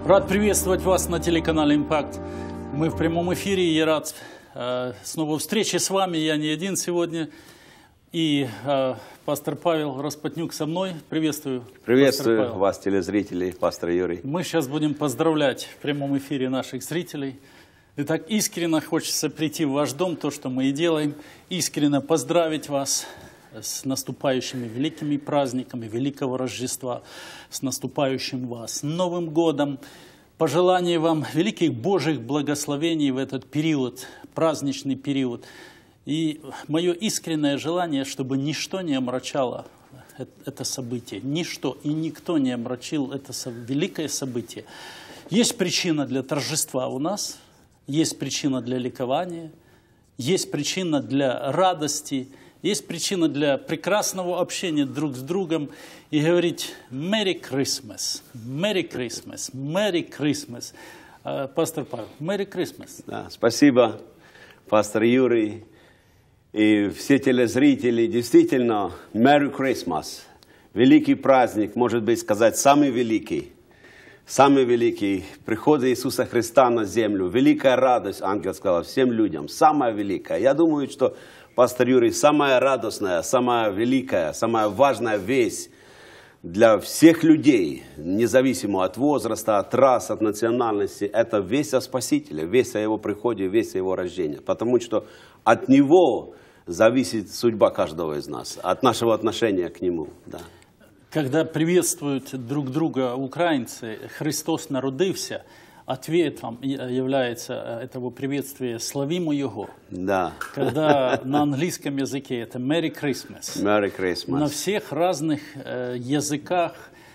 Рад приветствовать вас на телеканале «Импакт». Мы в прямом эфире, и я рад снова встрече с вами. Я не один сегодня. И пастор Павел Распотнюк со мной. Приветствую. Приветствую вас, телезрители, пастор Юрий. Мы сейчас будем поздравлять в прямом эфире наших зрителей. Итак, искренне хочется прийти в ваш дом, то, что мы и делаем. Искренне поздравить вас с наступающими великими праздниками Великого Рождества, с наступающим вас Новым Годом. Пожелание вам великих Божьих благословений в этот период, праздничный период. И мое искреннее желание, чтобы ничто не омрачало это событие, ничто и никто не омрачил это великое событие. Есть причина для торжества у нас, есть причина для ликования, есть причина для радости, есть причина для прекрасного общения друг с другом и говорить «Merry Christmas», «Merry Christmas», «Merry Christmas». Пастор Павел, «Merry Christmas». Да, спасибо, пастор Юрий и все телезрители. Действительно, «Merry Christmas». Великий праздник, может быть, сказать, самый великий приход Иисуса Христа на землю. Великая радость, ангел сказал, всем людям, самая великая. Я думаю, что пастор Юрий, самая радостная, самая великая, самая важная весть для всех людей, независимо от возраста, от рас, от национальности, это весть о Спасителе, весть о Его приходе, весть о Его рождении. Потому что от Него зависит судьба каждого из нас, от нашего отношения к Нему. Да. Когда приветствуют друг друга украинцы, «Христос народився», ответом является этого приветствия «Славимо Его». Да. Когда на английском языке это «Merry Christmas». Merry Christmas. На всех разных языках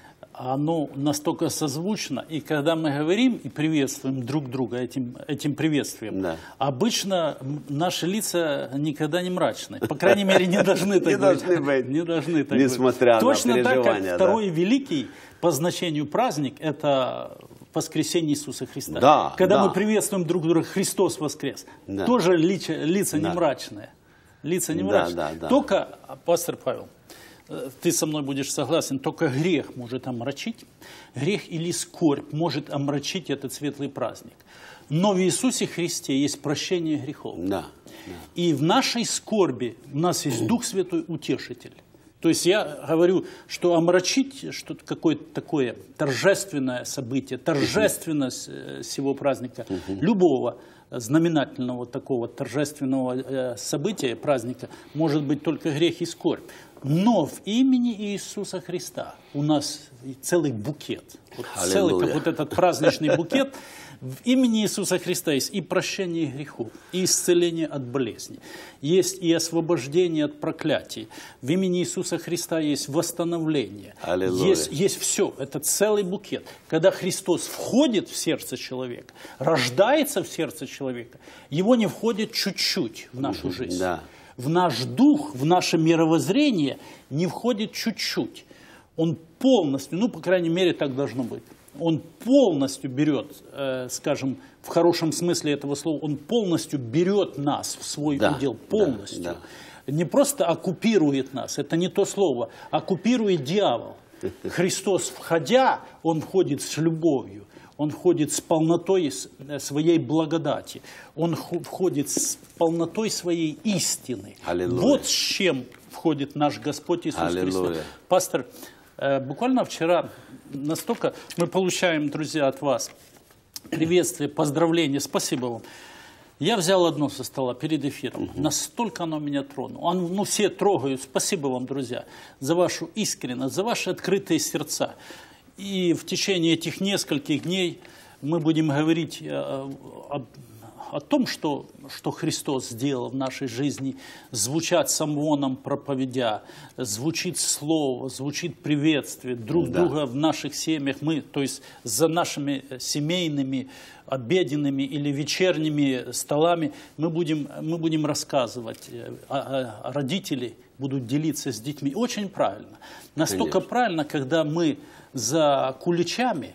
оно настолько созвучно. И когда мы говорим и приветствуем друг друга этим приветствием, да, обычно наши лица никогда не мрачны. По крайней мере, не должны так быть. Не должны так быть. Несмотря на переживания. Точно так, как второй великий по значению праздник – это воскресение Иисуса Христа. Да, когда да. мы приветствуем друг друга «Христос воскрес», да, тоже лица не мрачные. Лица не мрачные. Да, да, да. Только, пастор Павел, ты со мной будешь согласен, только грех может омрачить, грех или скорбь может омрачить этот светлый праздник. Но в Иисусе Христе есть прощение грехов. Да, да. И в нашей скорби у нас есть Дух Святой Утешитель. То есть я говорю, что омрачить что-то какое-то такое торжественное событие, торжественность всего праздника, любого знаменательного такого торжественного события, праздника, может быть только грех и скорбь. Но в имени Иисуса Христа у нас целый букет, целый вот этот праздничный букет. В имени Иисуса Христа есть и прощение грехов, и исцеление от болезней, есть и освобождение от проклятий. В имени Иисуса Христа есть восстановление, есть все, это целый букет. Когда Христос входит в сердце человека, рождается в сердце человека, его не входит чуть-чуть в нашу жизнь. Да. В наш дух, в наше мировоззрение не входит чуть-чуть. Он полностью, ну, по крайней мере, так должно быть. Он полностью берет, скажем, в хорошем смысле этого слова, он полностью берет нас в свой удел, полностью. Да, да. Не просто оккупирует нас, это не то слово, оккупирует дьявол. Христос, входя, он входит с любовью, он входит с полнотой своей благодати, он входит с полнотой своей истины. Аллилуйя. Вот с чем входит наш Господь Иисус Христос. Пастор, буквально вчера настолько мы получаем, друзья, от вас приветствие, поздравления, спасибо вам. Я взял одно со стола перед эфиром, настолько оно меня тронуло. Ну, все трогают, спасибо вам, друзья, за вашу искренность, за ваши открытые сердца. И в течение этих нескольких дней мы будем говорить о том, что Христос сделал в нашей жизни, звучат самвоном проповедя, звучит слово, звучит приветствие друг друга в наших семьях. Мы, то есть за нашими семейными, обеденными или вечерними столами мы будем рассказывать, родители будут делиться с детьми. Очень правильно. Настолько правильно, когда мы за куличами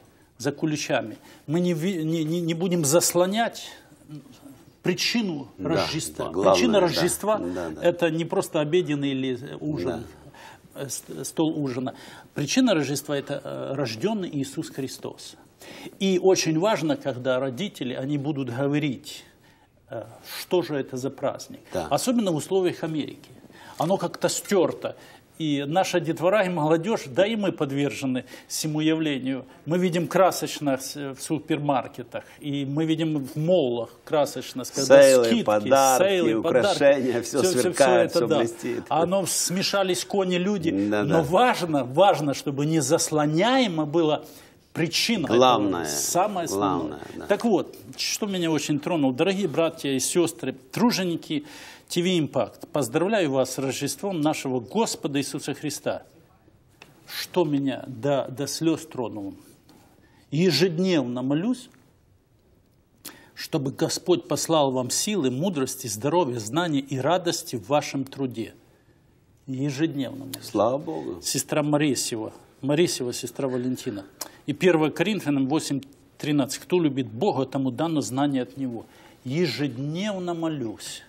мы не будем заслонять причину Рождества. Причина Рождества это не просто обеденный или ужин, стол ужина. Причина Рождества это рожденный Иисус Христос. И очень важно, когда родители, они будут говорить, что же это за праздник. Да. Особенно в условиях Америки. Оно как-то стерто. И наша детвора и молодежь, да и мы подвержены всему явлению. Мы видим красочно в супермаркетах, и мы видим в моллах красочно, когда сейлы, скидки, подарки, сейлы, украшения, все сверкает, все да. блестит. Оно смешались кони-люди. Да, Но да. важно, чтобы не заслоняемо было причина. Главное. Самое основное. Главное, да. Так вот, что меня очень тронуло, дорогие братья и сестры, труженики ТВ Импакт, поздравляю вас с Рождеством нашего Господа Иисуса Христа. Что меня до слез тронуло? Ежедневно молюсь, чтобы Господь послал вам силы, мудрости, здоровья, знания и радости в вашем труде. Ежедневно молюсь. Слава Богу. Сестра Марисева, сестра Валентина. И 1 Коринфянам 8:13. Кто любит Бога, тому дано знание от Него. Ежедневно молюсь.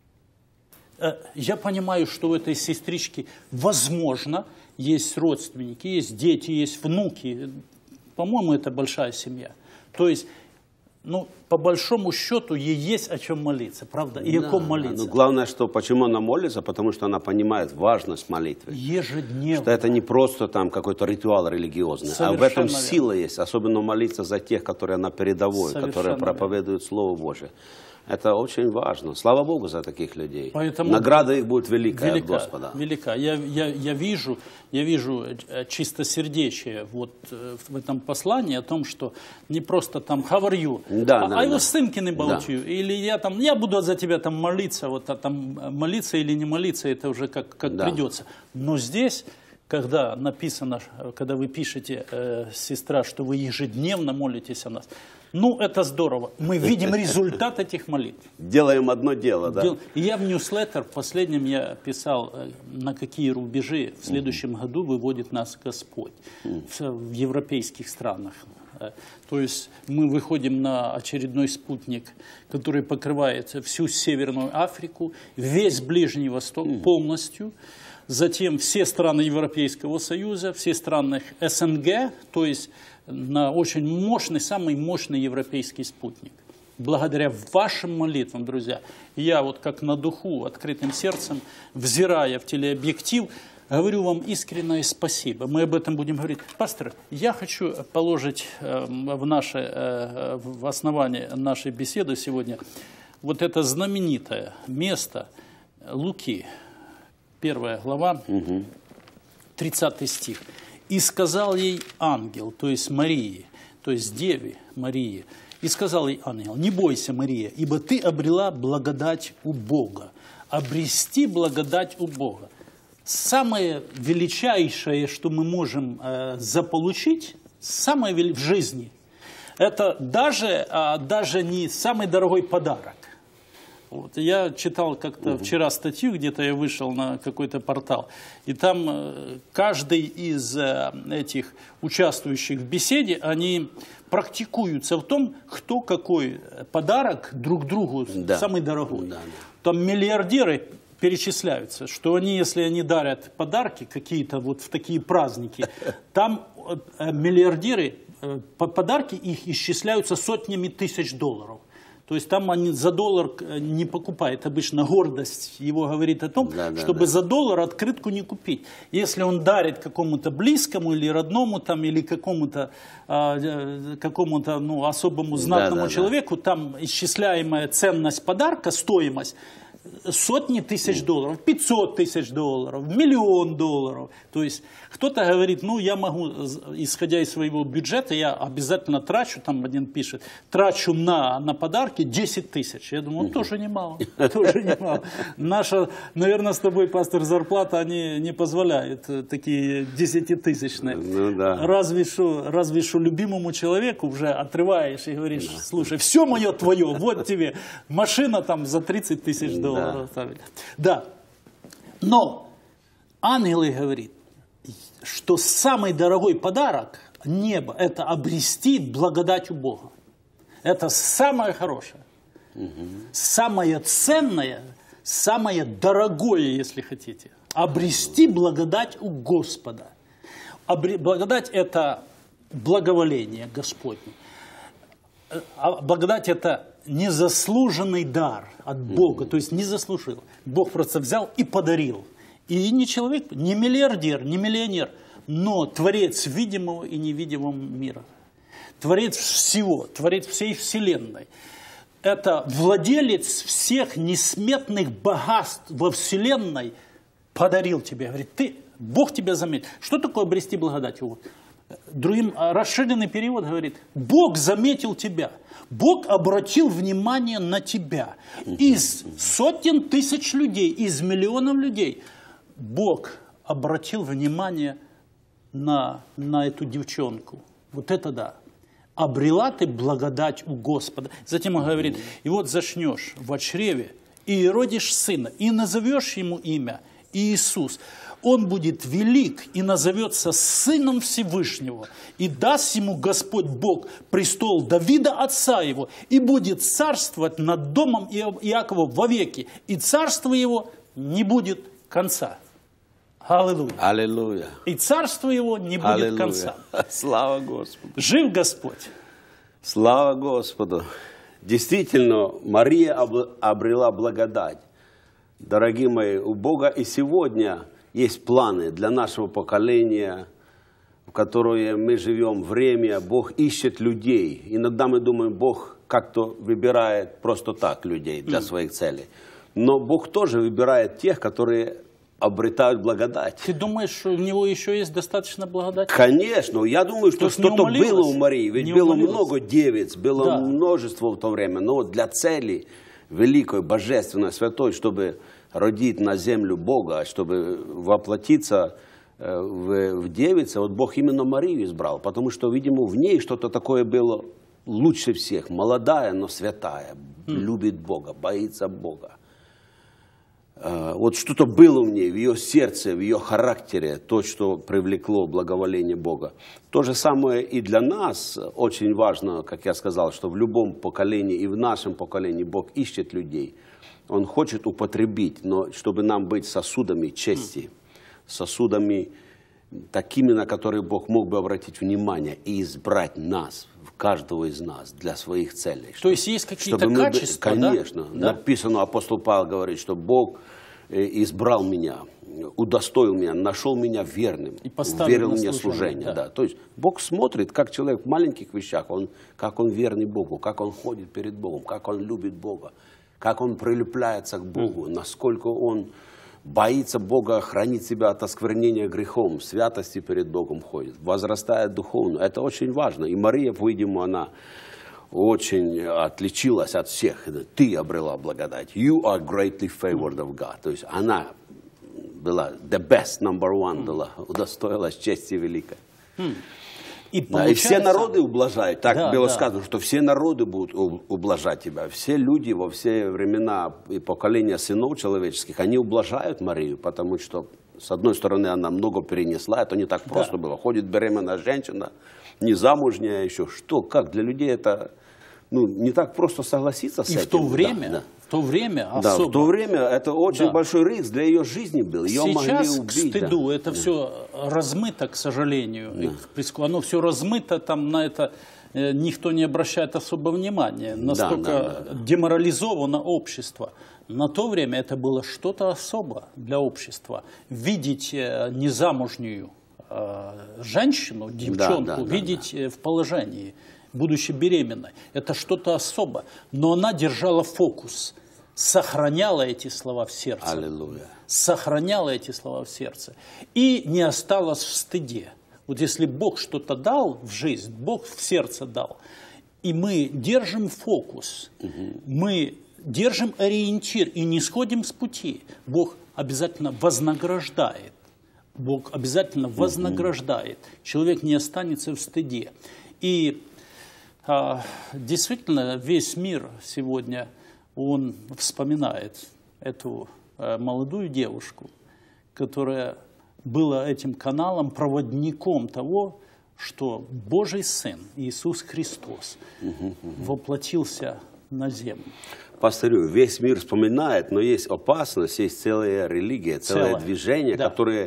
Я понимаю, что у этой сестрички, возможно, есть родственники, есть дети, есть внуки. По-моему, это большая семья. То есть, ну, по большому счету, ей есть о чем молиться, правда? И о ком молиться. Но главное, что почему она молится, потому что она понимает важность молитвы. Ежедневно. Что это не просто там какой-то ритуал религиозный, Совершенно а в этом верно. сила есть. Особенно молиться за тех, которые на передовой, Совершенно которые проповедуют Слово Божие. Это очень важно. Слава Богу за таких людей. Поэтому награда их будет великая от Господа. Велика. Я вижу чистосердечие вот в этом послании о том, что не просто там how are you, I was thinking about you, или я буду за тебя там молиться, вот там молиться или не молиться, это уже как придется. Но здесь, когда написано, когда вы пишете, сестра, что вы ежедневно молитесь о нас, ну, это здорово. Мы видим результат этих молитв. Делаем одно дело, да. И я в ньюслеттер, в последнем я писал, на какие рубежи в следующем году выводит нас Господь в европейских странах. То есть мы выходим на очередной спутник, который покрывает всю Северную Африку, весь Ближний Восток полностью. Затем все страны Европейского Союза, все страны СНГ, то есть на очень мощный, самый мощный европейский спутник. Благодаря вашим молитвам, друзья, я вот как на духу, открытым сердцем, взирая в телеобъектив, говорю вам искреннее спасибо. Мы об этом будем говорить. Пастор, я хочу положить в основание нашей беседы сегодня вот это знаменитое место Луки, 1 глава, 30 стих. «И сказал ей ангел», то есть Марии, то есть Деве Марии, «И сказал ей ангел, не бойся, Мария, ибо ты обрела благодать у Бога». Обрести благодать у Бога. Самое величайшее, что мы можем заполучить, самое в жизни, это даже не самый дорогой подарок. Вот. Я читал как-то вчера статью, где-то я вышел на какой-то портал, и там каждый из этих участвующих в беседе, они практикуются в том, кто какой подарок друг другу самый дорогой. Там миллиардеры перечисляются, что они, если они дарят подарки какие-то вот в такие праздники, там миллиардеры, подарки их исчисляются сотнями тысяч долларов. То есть там они за доллар не покупают. Обычно гордость его говорит о том, чтобы за доллар открытку не купить. Если он дарит какому-то близкому или родному, там, или какому-то ну, особому знатному человеку, там исчисляемая ценность подарка, стоимость, сотни тысяч долларов, 500 тысяч долларов, $1 миллион. То есть кто-то говорит, ну я могу, исходя из своего бюджета, я обязательно трачу, там один пишет, трачу на подарки 10 тысяч. Я думаю, тоже немало. Тоже немало. Наша, наверное, с тобой, пастор, зарплата не позволяет такие 10-тысячные. Ну, да. Разве что любимому человеку уже отрываешь и говоришь, слушай, все мое твое, вот тебе машина там за 30 тысяч долларов. Да. Но ангелы говорят, что самый дорогой подарок неба – это обрести благодать у Бога. Это самое хорошее, самое ценное, самое дорогое, если хотите. Обрести благодать у Господа. Благодать – это благоволение Господне. А благодать – это незаслуженный дар от Бога, то есть не заслужил. Бог просто взял и подарил. И не человек, не миллиардер, не миллионер, но творец видимого и невидимого мира. Творец всего, творец всей вселенной. Это владелец всех несметных богатств во вселенной подарил тебе. Говорит, Бог тебя заметил. Что такое обрести благодать? Другим расширенный перевод говорит, Бог заметил тебя. Бог обратил внимание на тебя. Из сотен тысяч людей, из миллионов людей Бог обратил внимание на эту девчонку. Вот это да. Обрела ты благодать у Господа. Затем он говорит, и вот зачнешь в чреве, и родишь сына, и назовешь ему имя Иисус. Он будет велик и назовется Сыном Всевышнего, и даст ему Господь Бог престол Давида, отца его, и будет царствовать над домом Иакова вовеки, и царство его не будет конца. Аллилуйя. Аллилуйя. И царство его не будет конца. Слава Господу. Жив Господь. Слава Господу. Действительно, Мария обрела благодать. Дорогие мои, у Бога и сегодня есть планы для нашего поколения, в которое мы живем, время. Бог ищет людей. Иногда мы думаем, Бог как-то выбирает просто так людей для своих целей. Но Бог тоже выбирает тех, которые обретают благодать. Ты думаешь, что у него еще есть достаточно благодати? Конечно. Я думаю, что что-то было у Марии. Ведь было много девиц, было множество в то время. Но для цели великой, божественной, святой, чтобы родить на землю Бога, чтобы воплотиться в девице, вот Бог именно Марию избрал. Потому что, видимо, в ней что-то такое было лучше всех. Молодая, но святая. Любит Бога, боится Бога. Вот что-то было в ней, в ее сердце, в ее характере, то, что привлекло благоволение Бога. То же самое и для нас очень важно, как я сказал, что в любом поколении и в нашем поколении Бог ищет людей. Он хочет употребить, но чтобы нам быть сосудами чести, сосудами такими, на которые Бог мог бы обратить внимание и избрать нас, каждого из нас, для своих целей. То есть есть какие-то качества, конечно. Да? Написано, апостол Павел говорит, что Бог избрал меня, удостоил меня, нашел меня верным, верил мне служение. Да. Да. То есть Бог смотрит, как человек в маленьких вещах, как он верный Богу, как он ходит перед Богом, как он любит Бога, как он прилепляется к Богу, насколько он боится Бога, хранит себя от осквернения грехом, святости перед Богом ходит, возрастает духовно. Это очень важно. И Мария, по-видимому, она очень отличилась от всех. Ты обрела благодать. You are greatly favored of God. То есть она была the best, number one, была, удостоилась чести великой. И все народы ублажают. Так было сказано, что все народы будут ублажать тебя. Все люди во все времена и поколения сынов человеческих, они ублажают Марию, потому что, с одной стороны, она много перенесла, это не так просто было. Ходит беременная женщина, незамужняя еще. Что, как? Для людей это не так просто согласиться с этим. И в то время... В то время особо. Да, в то время это очень большой риск для ее жизни был. Ее сейчас, могли убить, к стыду, это все размыто, к сожалению. Оно все размыто, там на это никто не обращает особо внимания. Настолько деморализовано общество. На то время это было что-то особое для общества. Видеть незамужнюю женщину, девчонку, видеть в положении, будучи беременной, это что-то особое. Но она держала фокус, сохраняла эти слова в сердце. Аллилуйя. Сохраняла эти слова в сердце. И не осталась в стыде. Вот если Бог что-то дал в жизнь, Бог в сердце дал, и мы держим фокус, мы держим ориентир и не сходим с пути, Бог обязательно вознаграждает. Бог обязательно вознаграждает. Человек не останется в стыде. И действительно, весь мир сегодня, он вспоминает эту молодую девушку, которая была этим каналом, проводником того, что Божий Сын, Иисус Христос, воплотился на землю. Повторю, весь мир вспоминает, но есть опасность, есть целая религия, целое движение, которое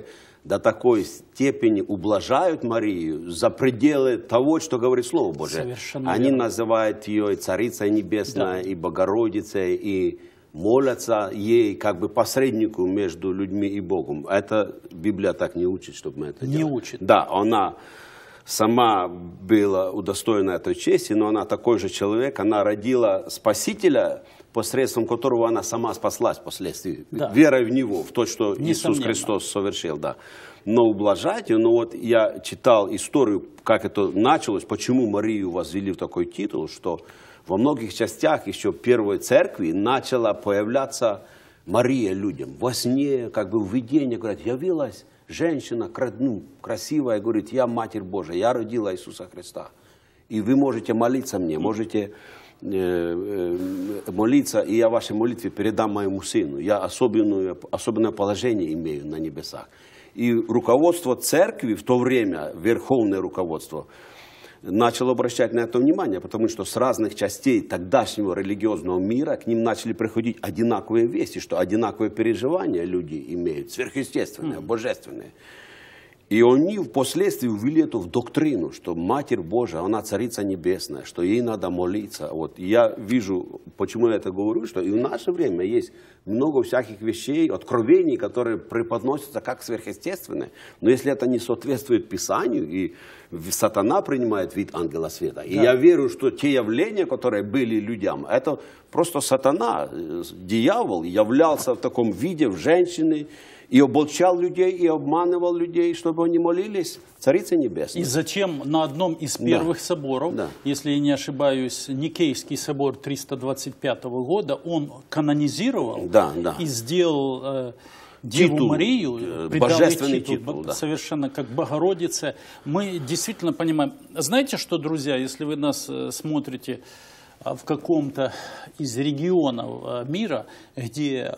до такой степени ублажают Марию за пределы того, что говорит Слово Божие. Совершенно Они верно. называют ее и Царицей Небесной, и Богородицей, и молятся ей как бы посреднику между людьми и Богом. Это Библия так не учит, чтобы мы это делали. Не учит. Да, она сама была удостоена этой чести, но она такой же человек, она родила Спасителя, посредством которого она сама спаслась впоследствии, Да. верой в Него, в то, что Иисус Несомненно. Христос совершил. Да. Но ублажать ее, вот я читал историю, как это началось, почему Марию возвели в такой титул, что во многих частях еще первой церкви начала появляться Мария людям. Во сне, как бы в видении, говорят, явилась женщина красивая, говорит, я Матерь Божия, я родила Иисуса Христа. И вы можете молиться мне, можете молиться, и я вашей молитве передам моему сыну. Я особенное положение имею на небесах. И руководство церкви в то время, верховное руководство, начало обращать на это внимание, потому что с разных частей тогдашнего религиозного мира к ним начали приходить одинаковые вести, что одинаковые переживания люди имеют, сверхъестественные, божественные. И они впоследствии ввели это в доктрину, что Матерь Божия, она Царица Небесная, что ей надо молиться. Вот я вижу, почему я это говорю, что и в наше время есть много всяких вещей, откровений, которые преподносятся как сверхъестественные. Но если это не соответствует Писанию, и сатана принимает вид ангела света. И я верю, что те явления, которые были людям, это просто сатана, дьявол, являлся в таком виде в женщине, и обольщал людей, и обманывал людей, чтобы они молились Царице Небесной. И затем на одном из первых соборов, если я не ошибаюсь, Никейский собор 325 года, он канонизировал и сделал Деву Марию, божественный титул, совершенно как Богородица. Мы действительно понимаем. Знаете что, друзья, если вы нас смотрите в каком-то из регионов мира, где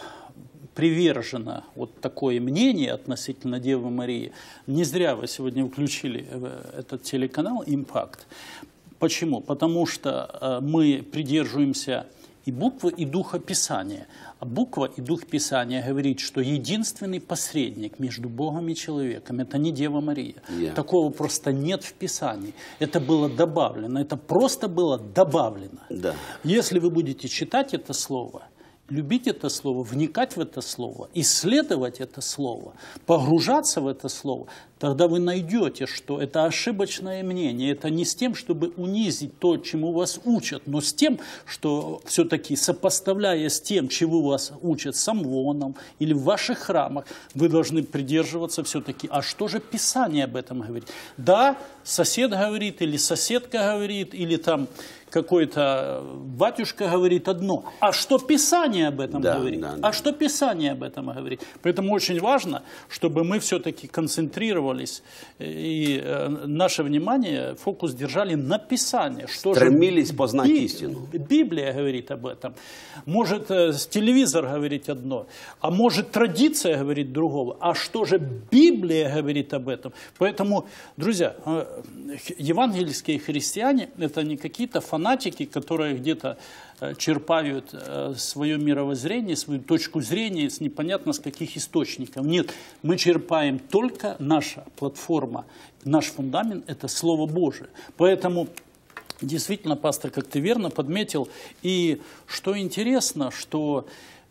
привержено вот такое мнение относительно Девы Марии. Не зря вы сегодня включили этот телеканал «Импакт». Почему? Потому что мы придерживаемся и буквы, и духа Писания. А буква и дух Писания говорит, что единственный посредник между Богом и человеком – это не Дева Мария. Такого просто нет в Писании. Это было добавлено, это просто было добавлено. Если вы будете читать это слово, любить это слово, вникать в это слово, исследовать это слово, погружаться в это слово, тогда вы найдете, что это ошибочное мнение. Это не с тем, чтобы унизить то, чему вас учат, но с тем, что все-таки сопоставляя с тем, чему вас учат самвоном или в ваших храмах, вы должны придерживаться все-таки, а что же Писание об этом говорит? Да, сосед говорит, или соседка говорит, или там какой-то батюшка говорит одно. А что Писание об этом говорит? А что Писание об этом говорит? Поэтому очень важно, чтобы мы все-таки концентрировались и наше внимание, фокус держали на Писании. Что стремились познать истину. Библия говорит об этом. Может телевизор говорить одно, а может традиция говорит другого. А что же Библия говорит об этом? Поэтому, друзья, евангельские христиане – это не какие-то фанатики, которые где-то черпают свое мировоззрение, свою точку зрения с непонятно с каких источников. Нет, мы черпаем только наша платформа, наш фундамент – это Слово Божие. Поэтому действительно, пастор, как ты верно подметил, и что интересно, что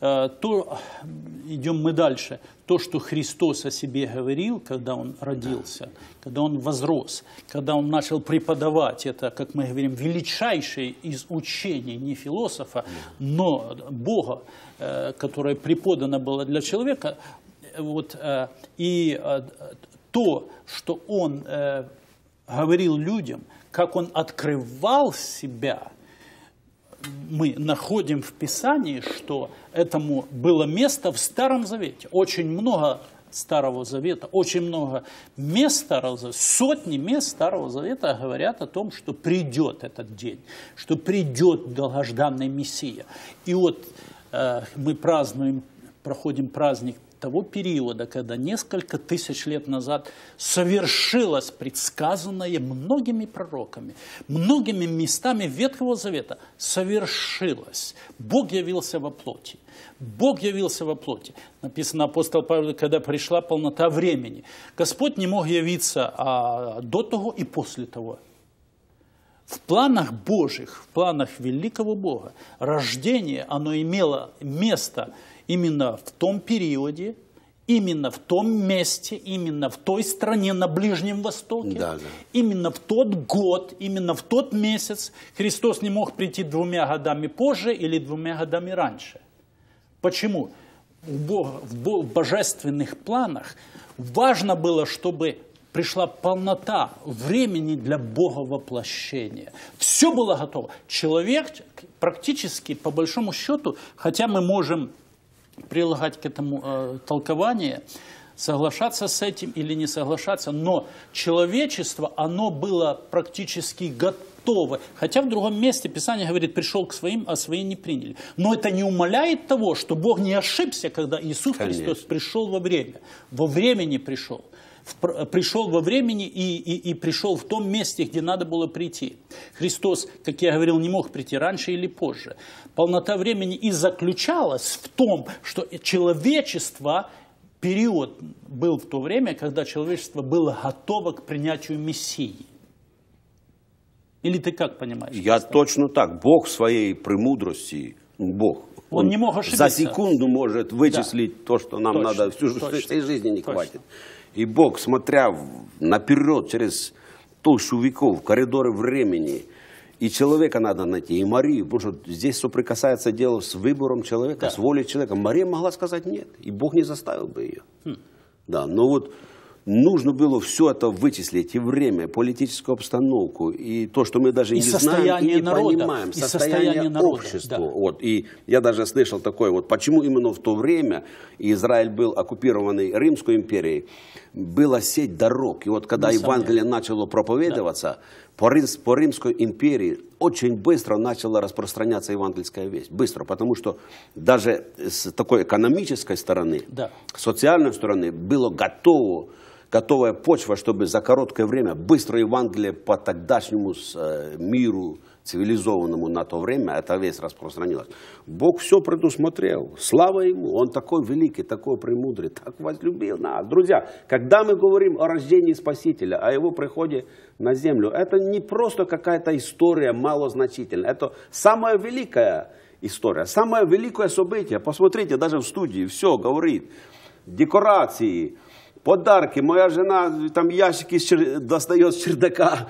идем мы дальше, то, что Христос о себе говорил, когда Он родился, когда Он возрос, когда Он начал преподавать, это, как мы говорим, величайшее из учений не философа, но Бога, которое преподано было для человека, вот, и то, что Он говорил людям, как Он открывал себя, мы находим в Писании, что этому было место в Старом Завете. Очень много Старого Завета, очень много мест Старого Завета, сотни мест Старого Завета говорят о том, что придет этот день, что придет долгожданный Мессия. И вот мы празднуем проходим праздник того периода, когда несколько тысяч лет назад совершилось предсказанное многими пророками, многими местами Ветхого Завета, совершилось. Бог явился во плоти. Бог явился во плоти. Написано, апостол Павел, когда пришла полнота времени. Господь не мог явиться до того и после того. В планах Божьих, в планах великого Бога, рождение, оно имело место именно в том периоде, именно в том месте, именно в той стране на Ближнем Востоке, именно в тот год, именно в тот месяц. Христос не мог прийти 2 годами позже или 2 годами раньше. Почему? В божественных планах важно было, чтобы пришла полнота времени для Бога воплощения. Все было готово. Человек практически, по большому счету, хотя мы можем прилагать к этому толкование, соглашаться с этим или не соглашаться, но человечество, оно было практически готово. Хотя в другом месте Писание говорит, пришел к своим, а свои не приняли. Но это не умаляет того, что Бог не ошибся, когда Иисус Христос пришел во время. Во времени пришел. Пришел во времени и пришел в том месте, где надо было прийти. Христос, как я говорил, не мог прийти раньше или позже. Полнота времени и заключалась в том, что человечество, период был в то время, когда человечество было готово к принятию Мессии. Или ты как понимаешь? Я точно так. Бог в своей премудрости, Бог, Он не мог ошибиться. За секунду может вычислить то, что нам надо всей жизни не хватит. И Бог, смотря наперед, через толщу веков, коридоры времени, и человека надо найти, и Марию, потому что здесь соприкасается дело с выбором человека, с волей человека. Мария могла сказать нет, и Бог не заставил бы ее. Да, но вот нужно было все это вычислить, и время, политическую обстановку, и то, что мы даже и не знаем, и не понимаем, состояние общества. Да. Вот. И я даже слышал такое, вот почему именно в то время Израиль был оккупированный Римской империей, была сеть дорог. И вот когда Евангелие начало проповедоваться, по Римской империи очень быстро начала распространяться евангельская весть. Быстро, потому что даже с такой экономической стороны, социальной стороны было готовая почва, чтобы за короткое время быстро Евангелие по тогдашнему миру цивилизованному на то время, эта весть распространилась. Бог все предусмотрел. Слава Ему. Он такой великий, такой премудрый, так возлюбил нас. Друзья, когда мы говорим о рождении Спасителя, о Его приходе на землю, это не просто какая-то история малозначительная. Это самая великая история, самое великое событие. Посмотрите, даже в студии все говорит. Декорации, подарки. Моя жена там ящики достает с чердака,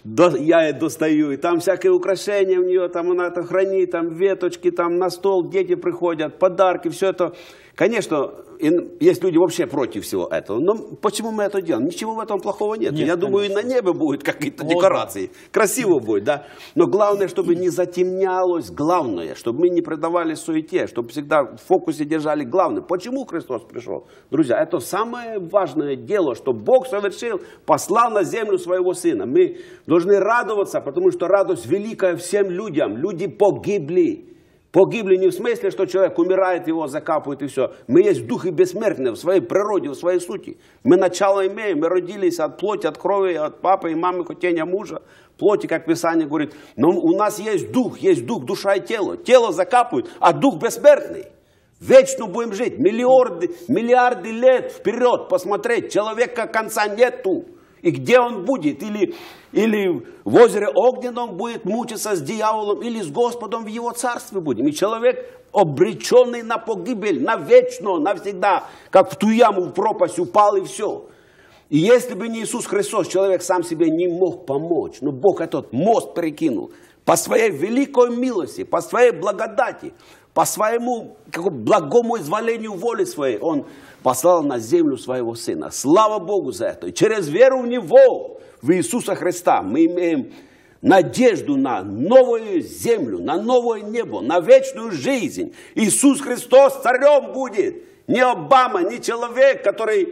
я достаю. И там всякие украшения у нее, там она это хранит, там веточки, там на стол дети приходят, подарки, все это. Конечно, есть люди вообще против всего этого. Но почему мы это делаем? Ничего в этом плохого нет. Я думаю, и на небе будут какие-то декорации. Красиво будет, да. Но главное, чтобы не затемнялось главное, чтобы мы не предавали суете, чтобы всегда в фокусе держали главное. Почему Христос пришел? Друзья, это самое важное дело, что Бог совершил, послал на землю своего Сына. Мы должны радоваться, потому что радость великая всем людям. Люди погибли. Погибли не в смысле, что человек умирает, его закапывают и все. Мы есть духи бессмертные в своей природе, в своей сути. Мы начало имеем, мы родились от плоти, от крови, от папы и мамы, хотения мужа. Плоти, как Писание говорит. Но у нас есть дух, душа и тело. Тело закапывают, а дух бессмертный. Вечно будем жить, миллиарды лет вперед посмотреть. Человека конца нету. И где он будет? Или в озере Огненном будет мучиться с дьяволом, или с Господом в его царстве будем. И человек, обреченный на погибель, навечно, навсегда, как в ту яму, в пропасть упал и все. И если бы не Иисус Христос, человек сам себе не мог помочь. Но Бог этот мост перекинул по своей великой милости, по своей благодати, по своему благому изволению воли своей. Он послал на землю своего Сына. Слава Богу за это. И через веру в Него, в Иисуса Христа, мы имеем надежду на новую землю, на новое небо, на вечную жизнь. Иисус Христос царем будет. Не Обама, не человек, который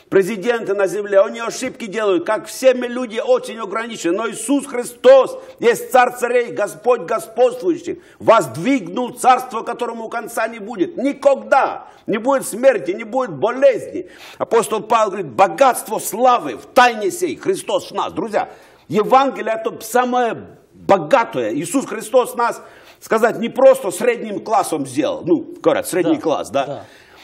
президенты на земле, они ошибки делают, как все мы люди очень ограничены. Но Иисус Христос есть Царь царей, Господь господствующий. Воздвигнул царство, которому конца не будет. Никогда не будет смерти, не будет болезни. Апостол Павел говорит, богатство славы в тайне сей, Христос в нас. Друзья, Евангелие это самое богатое. Иисус Христос нас, сказать, не просто средним классом сделал. Ну, говорят, средний класс, да?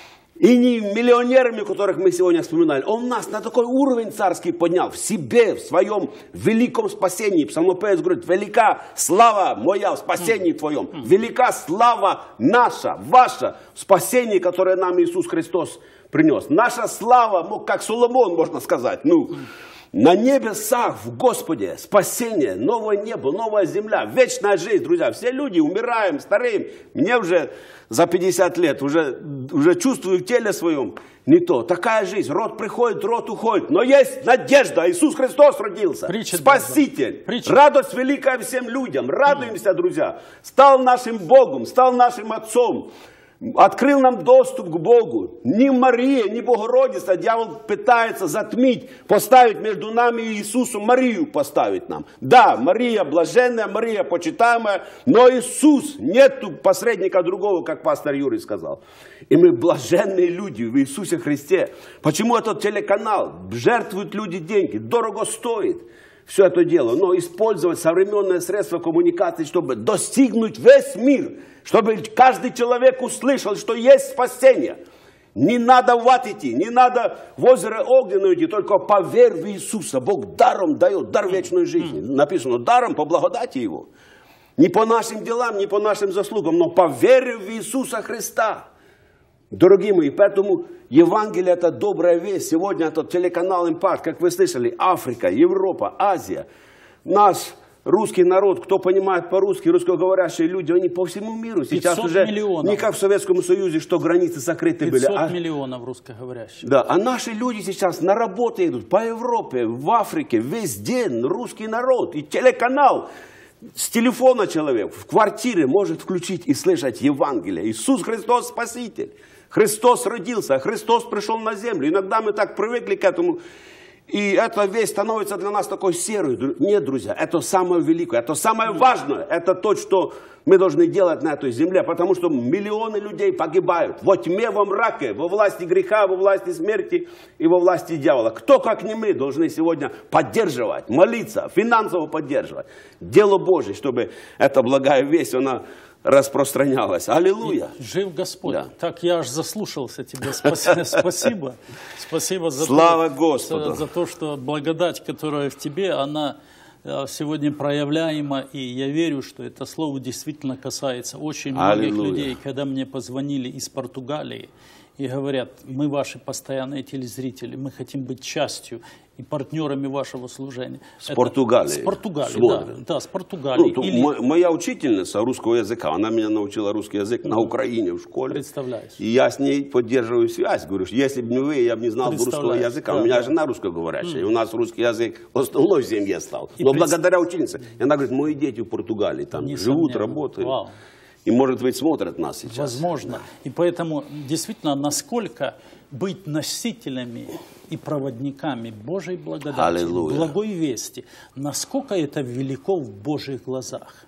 И не миллионерами, которых мы сегодня вспоминали. Он нас на такой уровень царский поднял. В себе, в своем великом спасении. Псалмопевец говорит, велика слава моя в спасении твоем. Велика слава наша, ваша в спасении, которое нам Иисус Христос принес. Наша слава, как Соломон, можно сказать, на небесах в Господе спасение, новое небо, новая земля, вечная жизнь, друзья. Все люди умираем, стареем. Мне уже за 50 лет, уже чувствую в теле своем не то. Такая жизнь, род приходит, род уходит. Но есть надежда, Иисус Христос родился, Спаситель. Радость великая всем людям. Радуемся, друзья. Стал нашим Богом, стал нашим Отцом. Открыл нам доступ к Богу. Ни Мария, ни Богородица. Дьявол пытается затмить, поставить между нами и Иисусом. Марию поставить нам. Да, Мария блаженная, Мария почитаемая. Но Иисус, нету посредника другого, как пастор Юрий сказал. И мы блаженные люди в Иисусе Христе. Почему этот телеканал? Жертвуют люди деньги. Дорого стоит все это дело. Но использовать современные средства коммуникации, чтобы достигнуть весь мир. Чтобы каждый человек услышал, что есть спасение. Не надо в ад идти, не надо в озеро огненное идти, только поверь в Иисуса. Бог даром дает, дар вечной жизни. Написано, даром по благодати Его. Не по нашим делам, не по нашим заслугам, но по вере в Иисуса Христа. Дорогие мои, поэтому Евангелие это добрая весть. Сегодня это телеканал «Импакт», как вы слышали, Африка, Европа, Азия. Наш русский народ, кто понимает по-русски, русскоговорящие люди, они по всему миру. Сейчас уже миллионов. Не как в Советском Союзе, что границы закрыты 500 были. 500 миллионов русскоговорящих. Да, а наши люди сейчас на работу идут по Европе, в Африке, везде русский народ. И телеканал с телефона человек в квартире может включить и слышать Евангелие. Иисус Христос Спаситель. Христос родился, Христос пришел на землю. Иногда мы так привыкли к этому. И эта весть становится для нас такой серой. Нет, друзья, это самое великое, это самое важное. Это то, что мы должны делать на этой земле. Потому что миллионы людей погибают во тьме, во мраке, во власти греха, во власти смерти и во власти дьявола. Кто, как не мы, должны сегодня поддерживать, молиться, финансово поддерживать дело Божие, чтобы эта благая весть, она распространялась. Аллилуйя. Жив Господь. Да. Так я аж заслушался тебе. Спасибо. Спасибо за Слава Господу. За то, что благодать, которая в тебе, она сегодня проявляема. И я верю, что это слово действительно касается очень многих людей. Когда мне позвонили из Португалии и говорят, мы ваши постоянные телезрители, мы хотим быть частью и партнерами вашего служения. С Португалии. С Португалии, да, с Португалии. Моя учительница русского языка, она меня научила русский язык на Украине в школе. Представляешь. И я с ней поддерживаю связь. Говорю, если бы не вы, я бы не знал русского языка. Да, у меня жена русскоговорящая, и у нас русский язык основной в семье стал. Но благодаря ученице. И она говорит, мои дети в Португалии там живут, работают. Вау. И, может быть, смотрят нас сейчас. Возможно. И поэтому, действительно, насколько быть носителями и проводниками Божьей благодати, Аллилуйя. Благой вести, насколько это велико в Божьих глазах.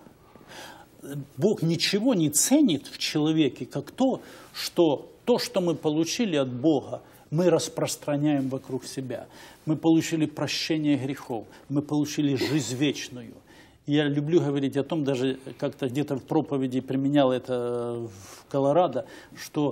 Бог ничего не ценит в человеке, как то, что мы получили от Бога, мы распространяем вокруг себя. Мы получили прощение грехов, мы получили жизнь вечную. Я люблю говорить о том, даже как-то где-то в проповеди применял это в Колорадо, что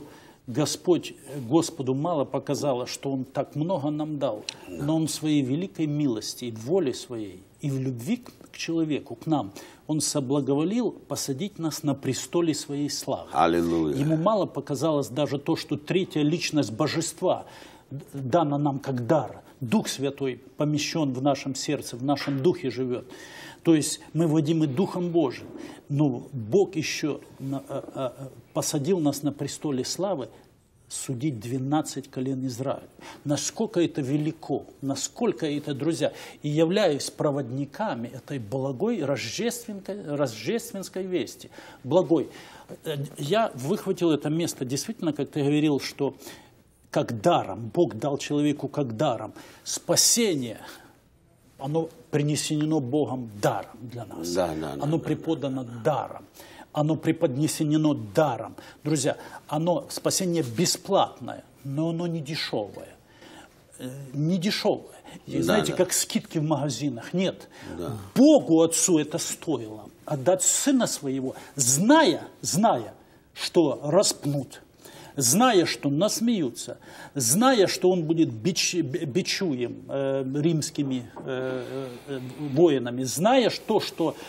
Господу мало показало, что Он так много нам дал, но Он в своей великой милости и в воле своей, и в любви к человеку, к нам, Он соблаговолил посадить нас на престоле своей славы. Аллилуйя. Ему мало показалось даже то, что третья личность Божества дана нам как дар. Дух Святой помещен в нашем сердце, в нашем духе живет. То есть мы водимы Духом Божьим, но Бог еще посадил нас на престоле славы судить 12 колен Израиля. Насколько это велико, насколько это, друзья, и являюсь проводниками этой благой рождественской вести. Благой. Я выхватил это место, действительно, как ты говорил, что как даром. Бог дал человеку как даром. Спасение, оно принесено Богом даром для нас. Да, оно преподано даром. Оно преподнесено даром. Друзья, спасение бесплатное, но оно не дешевое. Не дешевое. И знаете, как скидки в магазинах. Нет. Богу Отцу это стоило. Отдать Сына Своего, зная, что распнут, зная, что насмеются, зная, что он будет бичуем римскими воинами, зная то,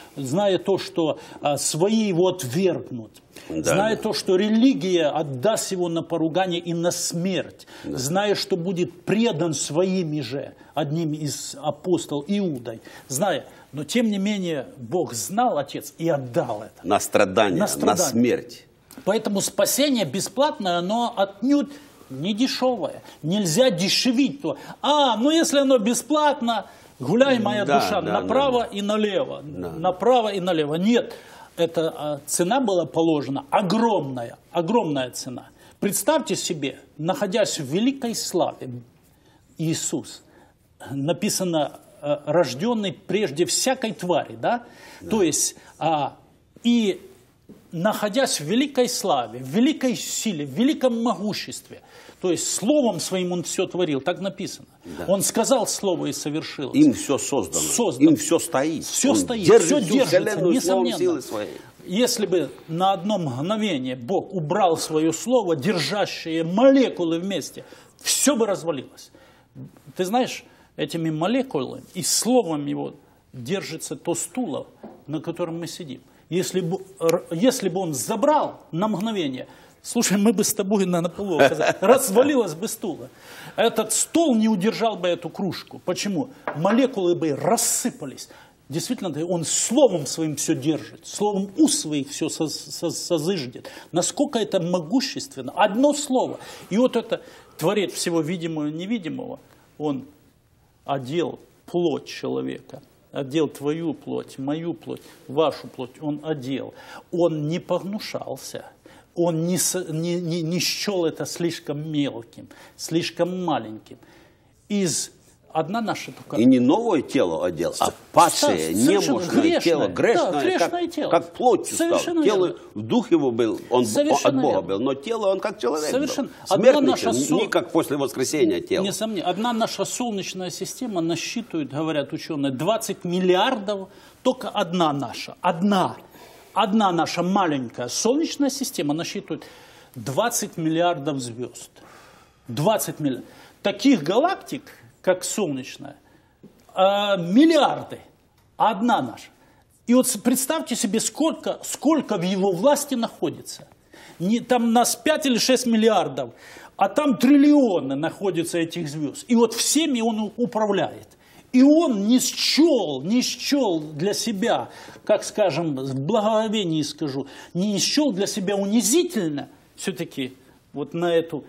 что свои его отвергнут, зная то, что религия отдаст его на поругание и на смерть, зная, что будет предан своими же, одним из апостолов, Иудой, зная, но тем не менее Бог знал, Отец, и отдал это. На страдания, на смерть. Поэтому спасение бесплатное, оно отнюдь не дешевое. Нельзя дешевить то. Если оно бесплатно, гуляй, моя душа, направо и налево. Направо и налево. Нет, эта цена была положена огромная, огромная цена. Представьте себе, находясь в великой славе, Иисус, написано, рожденный прежде всякой твари, да? То есть, и находясь в великой славе, в великой силе, в великом могуществе, то есть словом своим он все творил, так написано. Он сказал слово и совершилось. Им все создано. Им все стоит. Все стоит, все держится, несомненно. Если бы на одно мгновение Бог убрал свое слово, держащее молекулы вместе, все бы развалилось. Ты знаешь, этими молекулами и словом его держится то стуло, на котором мы сидим. Если бы он забрал на мгновение, слушай, мы бы с тобой на полу оказались, развалилось бы стуло. Этот стол не удержал бы эту кружку. Почему? Молекулы бы рассыпались. Действительно, он словом своим все держит, словом уст своих все созыждет. Насколько это могущественно. Одно слово. И вот это Творец всего видимого и невидимого, он одел плоть человека. Одел твою плоть, мою плоть, вашу плоть. Он одел. Он не погнушался. Он не счел это слишком мелким, слишком маленьким. Одна наша только... И не новое тело одел, а падшее, немощное тело, грешное тело. Как плотью стал. Тело, дух его был, он от Бога был, но тело он как человек совершенно. Был. Смертный, не как после воскресения тело. Несомненно. Одна наша солнечная система насчитывает, говорят ученые, 20 миллиардов, только одна наша, одна наша маленькая солнечная система насчитывает 20 миллиардов звезд. 20 миллиардов. Таких галактик, как солнечная, миллиарды, одна наша. И вот представьте себе, сколько в его власти находится. Там нас 5 или 6 миллиардов, а там триллионы находятся этих звезд. И вот всеми он управляет. И он не счел для себя, как скажем, в благоговении скажу, не счел для себя унизительно все-таки вот на эту,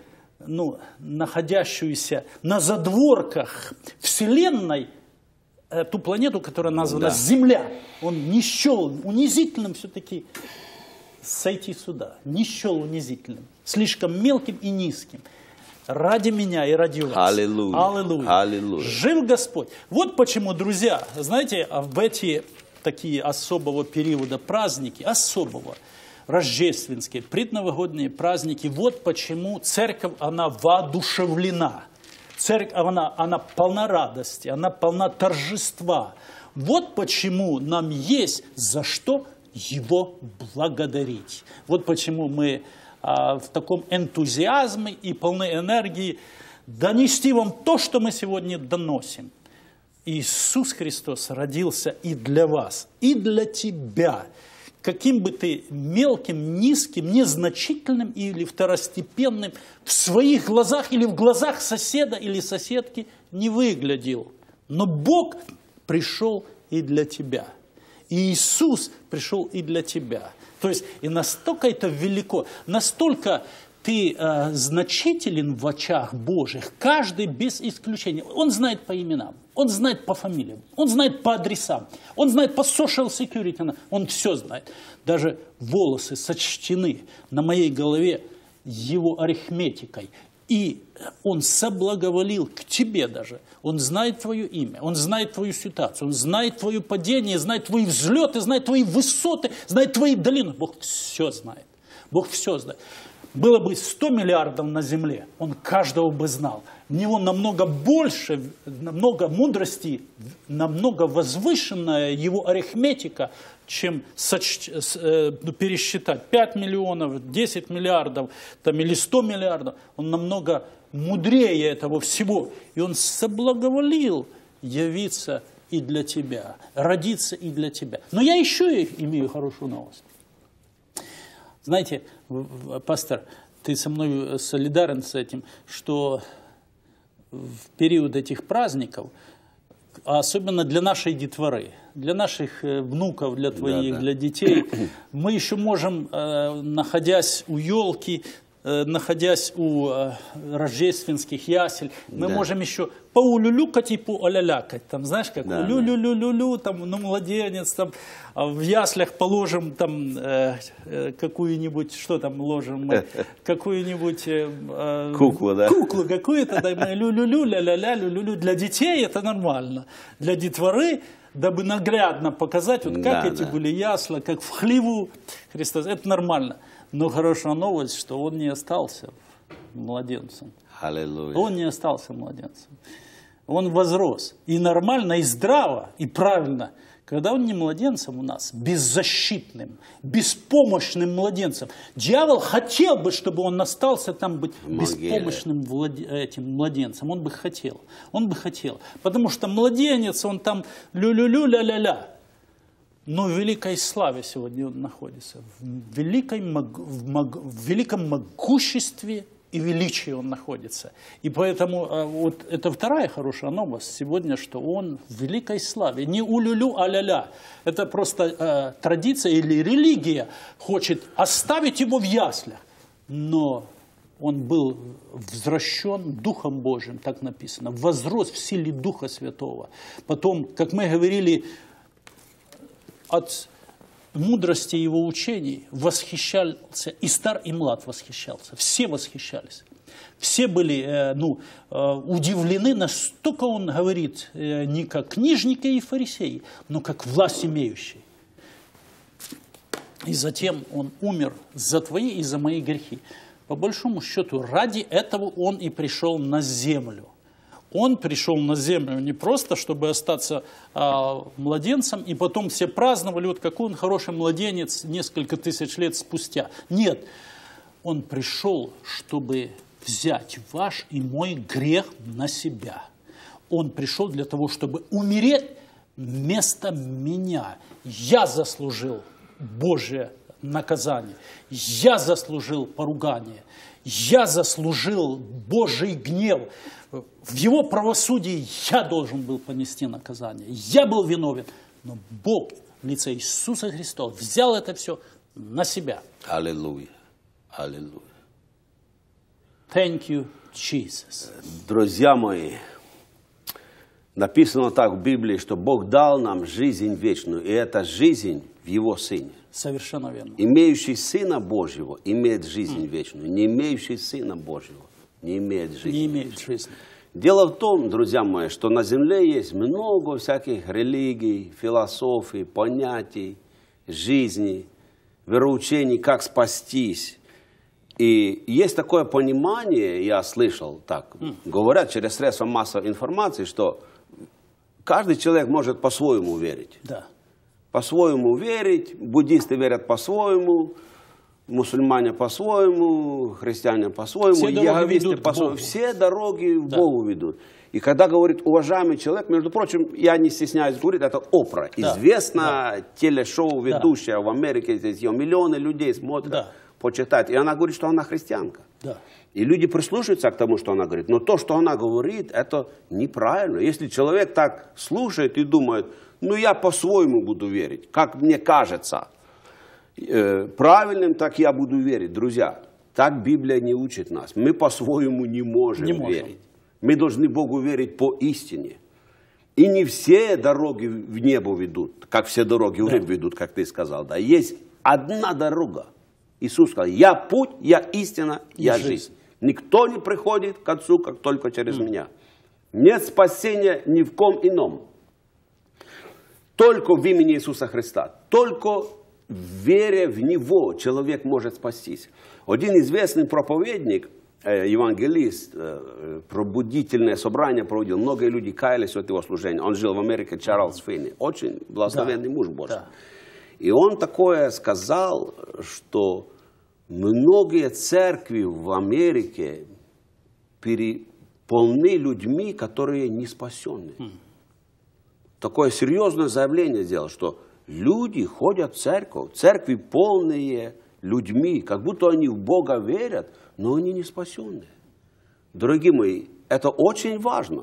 находящуюся на задворках Вселенной, ту планету, которая названа Земля. Он не счел унизительным все-таки сойти сюда. Не счел унизительным. Слишком мелким и низким. Ради меня и ради вас. Аллилуйя. Аллилуйя. Жив Господь. Вот почему, друзья, знаете, в эти такие особого периода праздники, особого, рождественские, предновогодние праздники, вот почему церковь, она воодушевлена. Церковь, она полна радости, она полна торжества. Вот почему нам есть за что его благодарить. Вот почему мы в таком энтузиазме и полной энергии донести вам то, что мы сегодня доносим. Иисус Христос родился и для вас, и для тебя. Каким бы ты мелким, низким, незначительным или второстепенным в своих глазах или в глазах соседа или соседки не выглядел. Но Бог пришел и для тебя. И Иисус пришел и для тебя. То есть и настолько это велико, настолько ты значителен в очах Божьих, каждый без исключения. Он знает по именам, он знает по фамилиям, он знает по адресам, он знает по social security, он все знает. Даже волосы сочтены на моей голове его арифметикой. И Он соблаговолил к тебе даже. Он знает твое имя, Он знает твою ситуацию, Он знает твое падение, знает твои взлеты, знает твои высоты, знает твои долины. Бог все знает. Бог все знает. Было бы 100 миллиардов на земле, Он каждого бы знал. В него намного больше, намного мудрости, намного возвышенная его арифметика, чем пересчитать 5 миллионов, 10 миллиардов там, или 100 миллиардов. Он намного мудрее этого всего. И Он соблаговолил явиться и для тебя, родиться и для тебя. Но я еще имею хорошую новость. Знаете, пастор, ты со мной солидарен с этим, что в период этих праздников, особенно для нашей детворы, для наших внуков, для твоих, для детей, мы еще можем, находясь у елки, находясь у рождественских ясель, мы можем еще поулюлюкать и поалялякать. Там, знаешь, как улю-лю-лю-лю-лю, там, ну, младенец, там, в яслях положим там какую-нибудь, что там ложим мы, какую-нибудь куклу, да? Куклу какую-то, да, лю-лю-лю, ля-ля-ля, лю-лю-лю. Для детей это нормально. Для детворы, дабы наглядно показать, вот как эти были ясла, как в хлеву Христос, это нормально. Но хорошая новость, что Он не остался младенцем. Аллилуйя. Он не остался младенцем. Он возрос. И нормально, и здраво, и правильно. Когда он не младенцем у нас, беззащитным, беспомощным младенцем. Дьявол хотел бы, чтобы он остался там быть беспомощным этим младенцем. Он бы хотел. Он бы хотел. Потому что младенец, он там лю-лю-лю, ля-ля-ля. Но в великой славе сегодня он находится. В великом могуществе и величии он находится. И поэтому вот это вторая хорошая новость сегодня, что он в великой славе. Не улю-лю, а ля-ля. Это просто традиция или религия хочет оставить его в яслях. Но он был возвращен Духом Божьим, так написано. Возрос в силе Духа Святого. Потом, как мы говорили, от мудрости его учений восхищался, и стар, и млад восхищался. Все восхищались. Все были удивлены, настолько он говорит не как книжники и фарисеи, но как власть имеющий. И затем он умер за твои и за мои грехи. По большому счету, ради этого он и пришел на землю. Он пришел на землю не просто, чтобы остаться младенцем, и потом все праздновали, вот какой он хороший младенец несколько тысяч лет спустя. Нет, он пришел, чтобы взять ваш и мой грех на себя. Он пришел для того, чтобы умереть вместо меня. Я заслужил Божье наказание. Я заслужил поругание. Я заслужил Божий гнев. В его правосудии я должен был понести наказание. Я был виновен. Но Бог в лице Иисуса Христа взял это все на себя. Аллилуйя. Аллилуйя. Thank you, Jesus. Друзья мои, написано так в Библии, что Бог дал нам жизнь вечную, и эта жизнь в Его Сыне. Совершенно верно. Имеющий Сына Божьего имеет жизнь вечную, не имеющий Сына Божьего не имеет жизни. Не имеет жизни. Дело в том, друзья мои, что на земле есть много всяких религий, философий, понятий, жизни, вероучений, как спастись. И есть такое понимание, я слышал так, говорят через средства массовой информации, что каждый человек может по-своему верить. Да. По-своему верить, буддисты верят по-своему, мусульмане по-своему, христиане по-своему, яговисты по-своему. Все дороги в Богу ведут. И когда говорит уважаемый человек, между прочим, я не стесняюсь говорить, это Опра, известная телешоу ведущая в Америке, здесь ее миллионы людей смотрят, почитают. И она говорит, что она христианка. Да. И люди прислушиваются к тому, что она говорит. Но то, что она говорит, это неправильно. Если человек так слушает и думает, ну я по-своему буду верить, как мне кажется, правильным, так я буду верить. Друзья, так Библия не учит нас. Мы по-своему не можем верить. Мы должны Богу верить по истине. И не все дороги в небо ведут, как все дороги в рыб ведут, как ты сказал. Да. Есть одна дорога. Иисус сказал, я путь, я истина, я жизнь. Никто не приходит к Отцу, как только через меня. Нет спасения ни в ком ином. Только в имени Иисуса Христа. Только в вере в Него человек может спастись. Один известный проповедник, евангелист, пробудительное собрание проводил. Многие люди каялись от его служения. Он жил в Америке, Чарльз Финни. Очень благословенный муж Божий. Да. И он такое сказал, что многие церкви в Америке переполнены людьми, которые не спасенные. Такое серьезное заявление сделал, что люди ходят в церковь, церкви полные людьми, как будто они в Бога верят, но они не спасенные. Дорогие мои, это очень важно,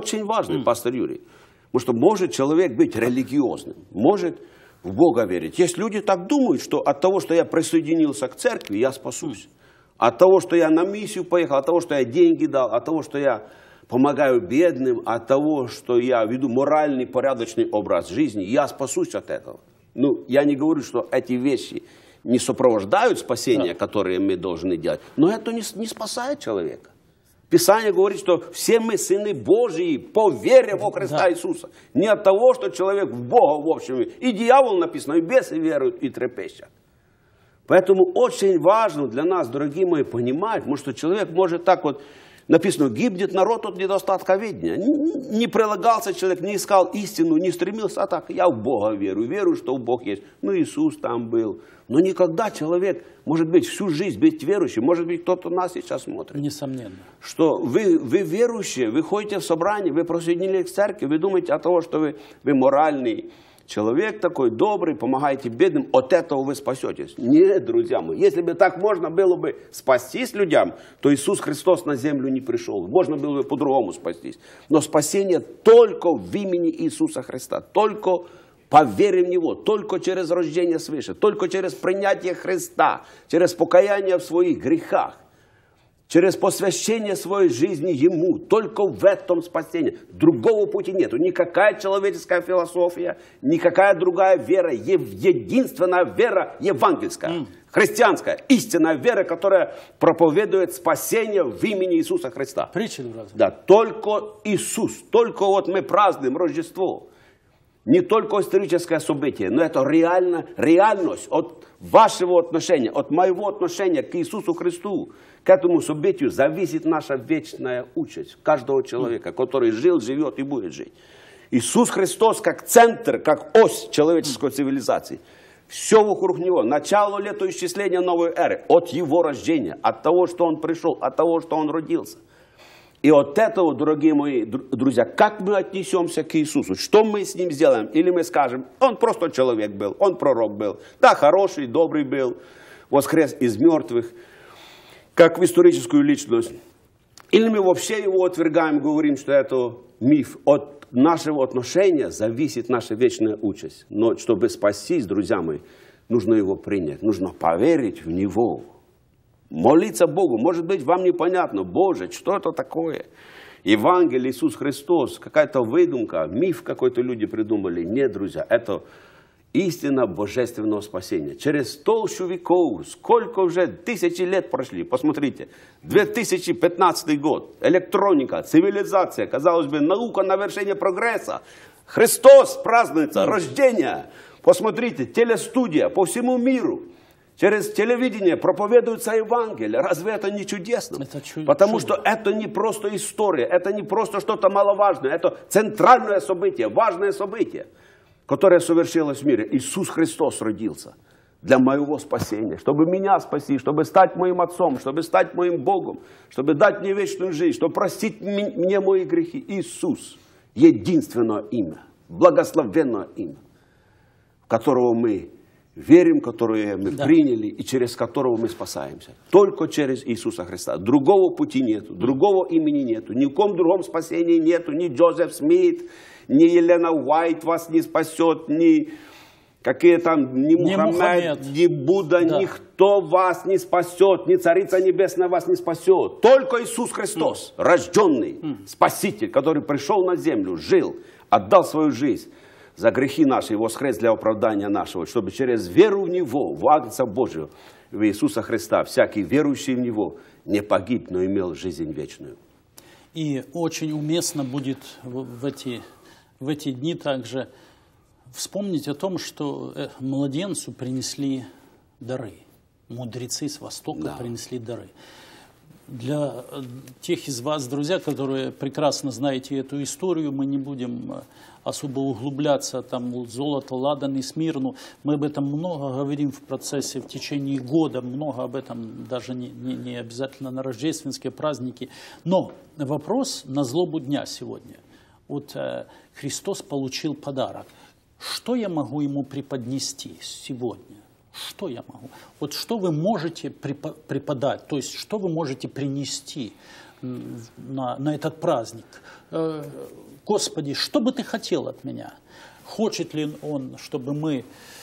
пастор Юрий. Потому что может человек быть религиозным, может в Бога верить. Есть люди так думают, что от того, что я присоединился к церкви, я спасусь. От того, что я на миссию поехал, от того, что я деньги дал, от того, что я помогаю бедным, от того, что я веду моральный, порядочный образ жизни, я спасусь от этого. Ну, я не говорю, что эти вещи не сопровождают спасение, которые мы должны делать, но это не спасает человека. Писание говорит, что все мы сыны Божьи по вере во Христа Иисуса. Не от того, что человек в Бога, в общем, и дьявол написано, и бесы веруют, и трепещут. Поэтому очень важно для нас, дорогие мои, понимать, потому что человек может так вот, написано, гибнет народ от недостатка видения. Не прилагался человек, не искал истину, не стремился, а так, я в Бога верую, что в Бог есть. Ну, Иисус там был. Но никогда человек, может быть, всю жизнь быть верующим, может быть, кто-то нас сейчас смотрит. Несомненно. Что вы верующие, вы ходите в собрание, вы присоединились к церкви, вы думаете о том, что вы моральный человек такой, добрый, помогаете бедным, от этого вы спасетесь. Нет, друзья мои, если бы так можно было бы спастись людям, то Иисус Христос на землю не пришел. Можно было бы по-другому спастись. Но спасение только в имени Иисуса Христа, только по вере в Него, только через рождение свыше, только через принятие Христа, через покаяние в своих грехах, через посвящение своей жизни Ему. Только в этом спасение. Другого пути нет. Никакая человеческая философия, никакая другая вера. Единственная вера евангельская, христианская, истинная вера, которая проповедует спасение в имени Иисуса Христа. Притча разве? Да, только Иисус. Только вот мы празднуем Рождество. Не только историческое событие, но это реальность от вашего отношения, от моего отношения к Иисусу Христу. К этому событию зависит наша вечная участь каждого человека, который жил, живет и будет жить. Иисус Христос как центр, как ось человеческой цивилизации. Все вокруг Него. Начало летоисчисления новой эры. От Его рождения, от того, что Он пришел, от того, что Он родился. И от этого, дорогие мои друзья, как мы отнесемся к Иисусу? Что мы с Ним сделаем? Или мы скажем, Он просто человек был, Он пророк был. Да, хороший, добрый был, воскрес из мертвых, как в историческую личность. Или мы вообще Его отвергаем, говорим, что это миф. От нашего отношения зависит наша вечная участь. Но чтобы спастись, друзья мои, нужно Его принять, нужно поверить в Него. Молиться Богу. Может быть, вам непонятно, Боже, что это такое? Евангелие, Иисус Христос, какая-то выдумка, миф какой-то люди придумали. Нет, друзья, это истина божественного спасения. Через толщу веков, сколько уже тысячи лет прошли. Посмотрите, 2015 год, электроника, цивилизация, казалось бы, наука на вершине прогресса. Христос празднуется, рождение. Посмотрите, телестудия по всему миру. Через телевидение проповедуется Евангелие. Разве это не чудесно? Потому что это не просто история, это не просто что-то маловажное. Это центральное событие, важное событие, которое совершилось в мире. Иисус Христос родился для моего спасения, чтобы меня спасти, чтобы стать моим отцом, чтобы стать моим Богом, чтобы дать мне вечную жизнь, чтобы простить мне мои грехи. Иисус – единственное имя, благословенное имя, в которого мы верим, которое мы приняли и через которого мы спасаемся. Только через Иисуса Христа. Другого пути нету, другого имени нету, ни в ком другом спасении нету, ни Джозеф Смит, ни Елена Уайт вас не спасет, ни какие там, ни Мухаммед, ни Будда, никто вас не спасет, ни Царица Небесная вас не спасет. Только Иисус Христос, рожденный Спаситель, который пришел на землю, жил, отдал свою жизнь за грехи наши, воскрес для оправдания нашего, чтобы через веру в Него, в Агнца Божию, в Иисуса Христа, всякий верующий в Него, не погиб, но имел жизнь вечную. И очень уместно будет в эти дни также вспомнить о том, что младенцу принесли дары. Мудрецы с Востока принесли дары. Для тех из вас, друзья, которые прекрасно знаете эту историю, мы не будем особо углубляться, там золото, ладан и смирну. Мы об этом много говорим в процессе, в течение года, много об этом, даже не обязательно на рождественские праздники. Но вопрос на злобу дня сегодня. Вот Христос получил подарок. Что я могу ему преподнести сегодня? Что я могу? Вот что вы можете преподать, то есть что вы можете принести на этот праздник? Господи, что бы ты хотел от меня? Хочет ли он, чтобы мы,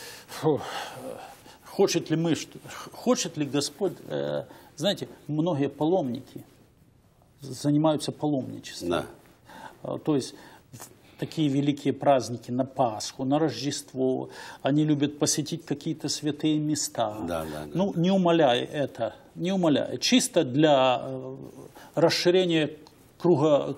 хочет ли Господь, знаете, многие паломники занимаются паломничеством. Да. То есть такие великие праздники на Пасху, на Рождество, они любят посетить какие-то святые места. Ну, не умаляя это, не умаляя. Чисто для расширения круга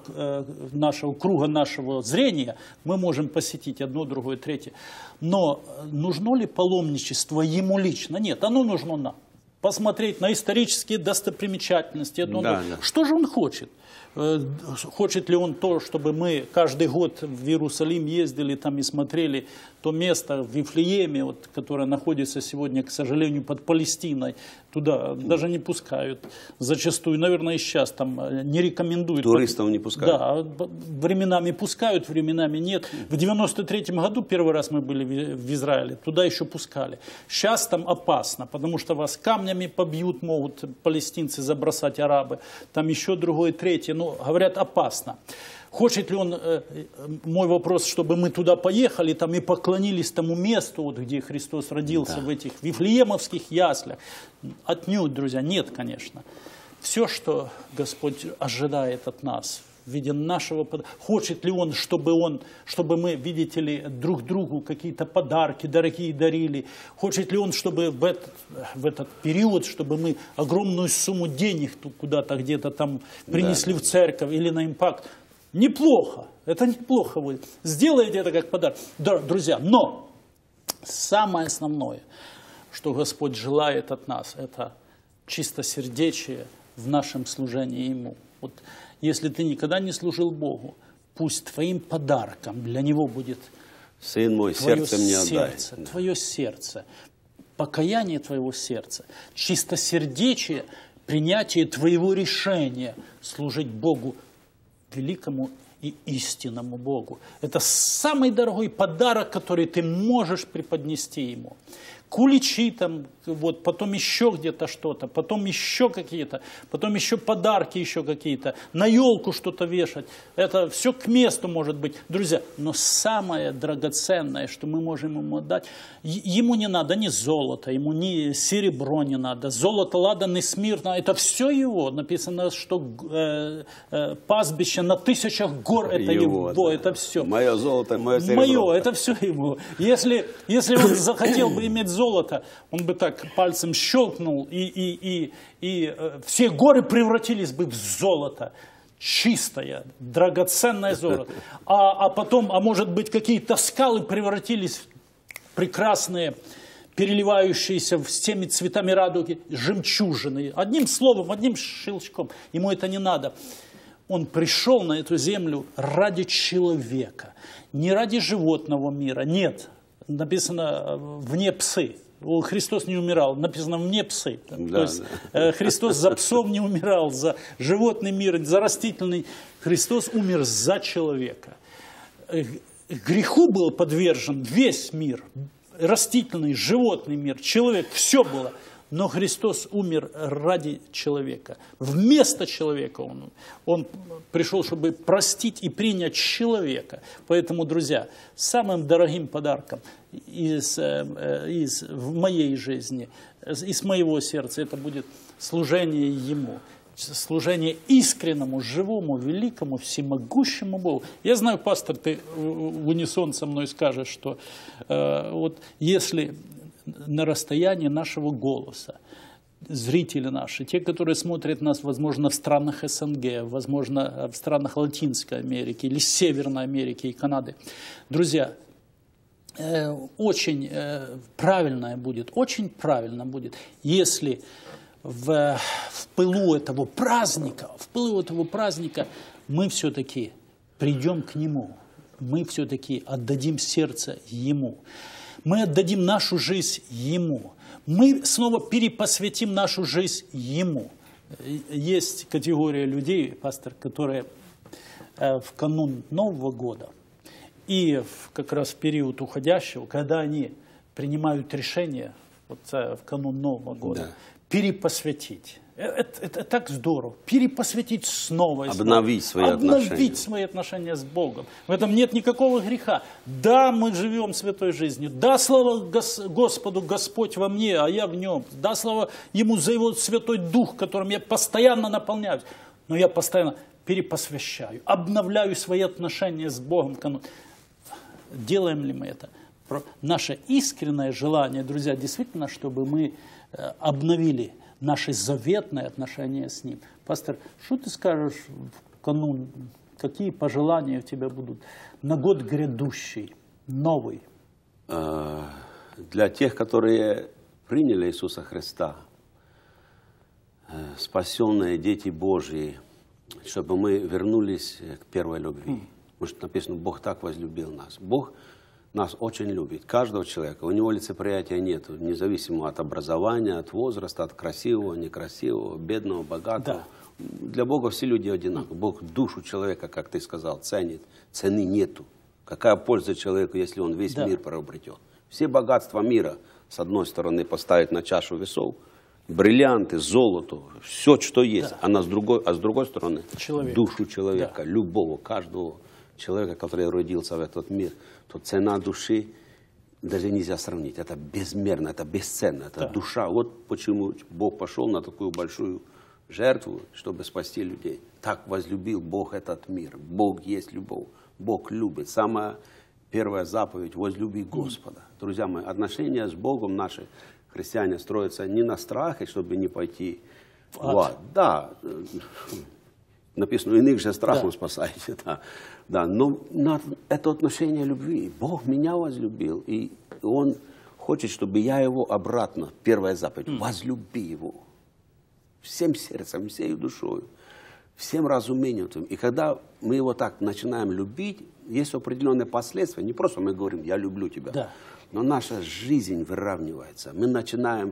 нашего зрения мы можем посетить одно, другое, третье. Но нужно ли паломничество ему лично? Нет, оно нужно нам. Посмотреть на исторические достопримечательности. Что же он хочет? Хочет ли он то, чтобы мы каждый год в Иерусалим ездили там и смотрели то место в Вифлееме, вот, которое находится сегодня, к сожалению, под Палестиной, туда даже не пускают зачастую, наверное, и сейчас там не рекомендуют. Туристов не пускают? Да, временами пускают, временами нет. В 93-м году первый раз мы были в Израиле, туда еще пускали. Сейчас там опасно, потому что вас камнями побьют, могут палестинцы забросать, арабы, там еще другое, третье, но говорят опасно. Хочет ли он, мой вопрос, чтобы мы туда поехали там и поклонились тому месту, вот, где Христос родился, в этих вифлеемовских яслях? Отнюдь, друзья, нет, конечно. Все, что Господь ожидает от нас в виде нашего подарка. Хочет ли он, чтобы мы, видите ли, друг другу какие-то подарки дорогие дарили? Хочет ли он, чтобы в этот период, чтобы мы огромную сумму денег куда-то где-то там принесли в церковь или на импакт? Неплохо, это неплохо будет. Сделайте это как подарок. Да, друзья, но самое основное, что Господь желает от нас, это чистосердечие в нашем служении Ему. Вот если ты никогда не служил Богу, пусть твоим подарком для Него будет Сын мой, сердце мне отдай. Твое сердце, покаяние твоего сердца, чистосердечие, принятие твоего решения служить Богу, великому и истинному Богу. Это самый дорогой подарок, который ты можешь преподнести Ему. Куличи там, вот, потом еще где-то что-то, потом еще какие-то, потом еще подарки еще какие-то, на елку что-то вешать. Это все к месту может быть. Друзья, но самое драгоценное, что мы можем ему отдать, ему не надо ни золото, ему ни серебро не надо. Золото, ладан и смирно, это все его. Написано, что пастбище на 1000 гор, это его, это все. Мое золото, мое серебро. Мое, это все его. Если он захотел бы иметь золото, он бы так пальцем щелкнул, и все горы превратились бы в золото. Чистое, драгоценное золото. А потом, может быть, какие-то скалы превратились в прекрасные, переливающиеся всеми цветами радуги, жемчужины. Одним словом, одним щелчком. Ему это не надо. Он пришел на эту землю ради человека, не ради животного мира. Нет. Написано «вне псы». Христос не умирал, написано «вне псы». То есть Христос за псом не умирал, за животный мир, за растительный. Христос умер за человека. Греху был подвержен весь мир, растительный, животный мир, человек, все было. Но Христос умер ради человека. Вместо человека он пришел, чтобы простить и принять человека. Поэтому, друзья, самым дорогим подарком в моей жизни, из моего сердца, это будет служение Ему. Служение искреннему, живому, великому, всемогущему Богу. Я знаю, пастор, ты в унисон со мной скажешь, что вот если на расстоянии нашего голоса зрители наши, те, которые смотрят нас, возможно, в странах СНГ, возможно, в странах Латинской Америки или Северной Америки и Канады. Друзья, очень правильно будет, если в пылу этого праздника мы все-таки придем к Нему, мы все-таки отдадим сердце Ему, мы отдадим нашу жизнь Ему, мы снова перепосвятим нашу жизнь Ему. Есть категория людей, пастор, которые в канун Нового года и как раз в период уходящего, когда они принимают решение вот, в канун Нового года, перепосвятить. Это так здорово. Перепосвятить снова. Обновить свои отношения с Богом. В этом нет никакого греха. Да, мы живем святой жизнью. Да, слава Господу, Господь во мне, а я в нем. Да, слава Ему за Его Святой Дух, которым я постоянно наполняюсь. Но я постоянно перепосвящаю, обновляю свои отношения с Богом. Делаем ли мы это? Наше искреннее желание, друзья, действительно, чтобы мы обновили наши заветные отношения с Ним. Пастор, что ты скажешь в канун, какие пожелания у тебя будут на год грядущий, новый? Для тех, которые приняли Иисуса Христа, спасенные дети Божьи, чтобы мы вернулись к первой любви. Потому что написано, Бог так возлюбил нас. Бог нас очень любит, каждого человека. У него лицеприятия нет, независимо от образования, от возраста, от красивого, некрасивого, бедного, богатого. Да. Для Бога все люди одинаковы. Бог душу человека, как ты сказал, ценит. Цены нету. Какая польза человеку, если он весь мир приобретет? Все богатства мира, с одной стороны, поставить на чашу весов, бриллианты, золото, все, что есть, а с другой стороны, душу человека, любого, каждого человека, который родился в этот мир, то цена души даже нельзя сравнить. Это безмерно, это бесценно, это душа. Вот почему Бог пошел на такую большую жертву, чтобы спасти людей. Так возлюбил Бог этот мир. Бог есть любовь. Бог любит. Самая первая заповедь – возлюби Господа. Друзья мои, отношения с Богом наши, христиане, строятся не на страхе, чтобы не пойти в ад. Да, написано, иных же страхом спасаете. Да, но это отношение любви. Бог меня возлюбил, и Он хочет, чтобы я Его обратно, первая заповедь, возлюби Его. Всем сердцем, всей душой, всем разумением. И когда мы Его так начинаем любить, есть определенные последствия. Не просто мы говорим, я люблю тебя, но наша жизнь выравнивается. Мы начинаем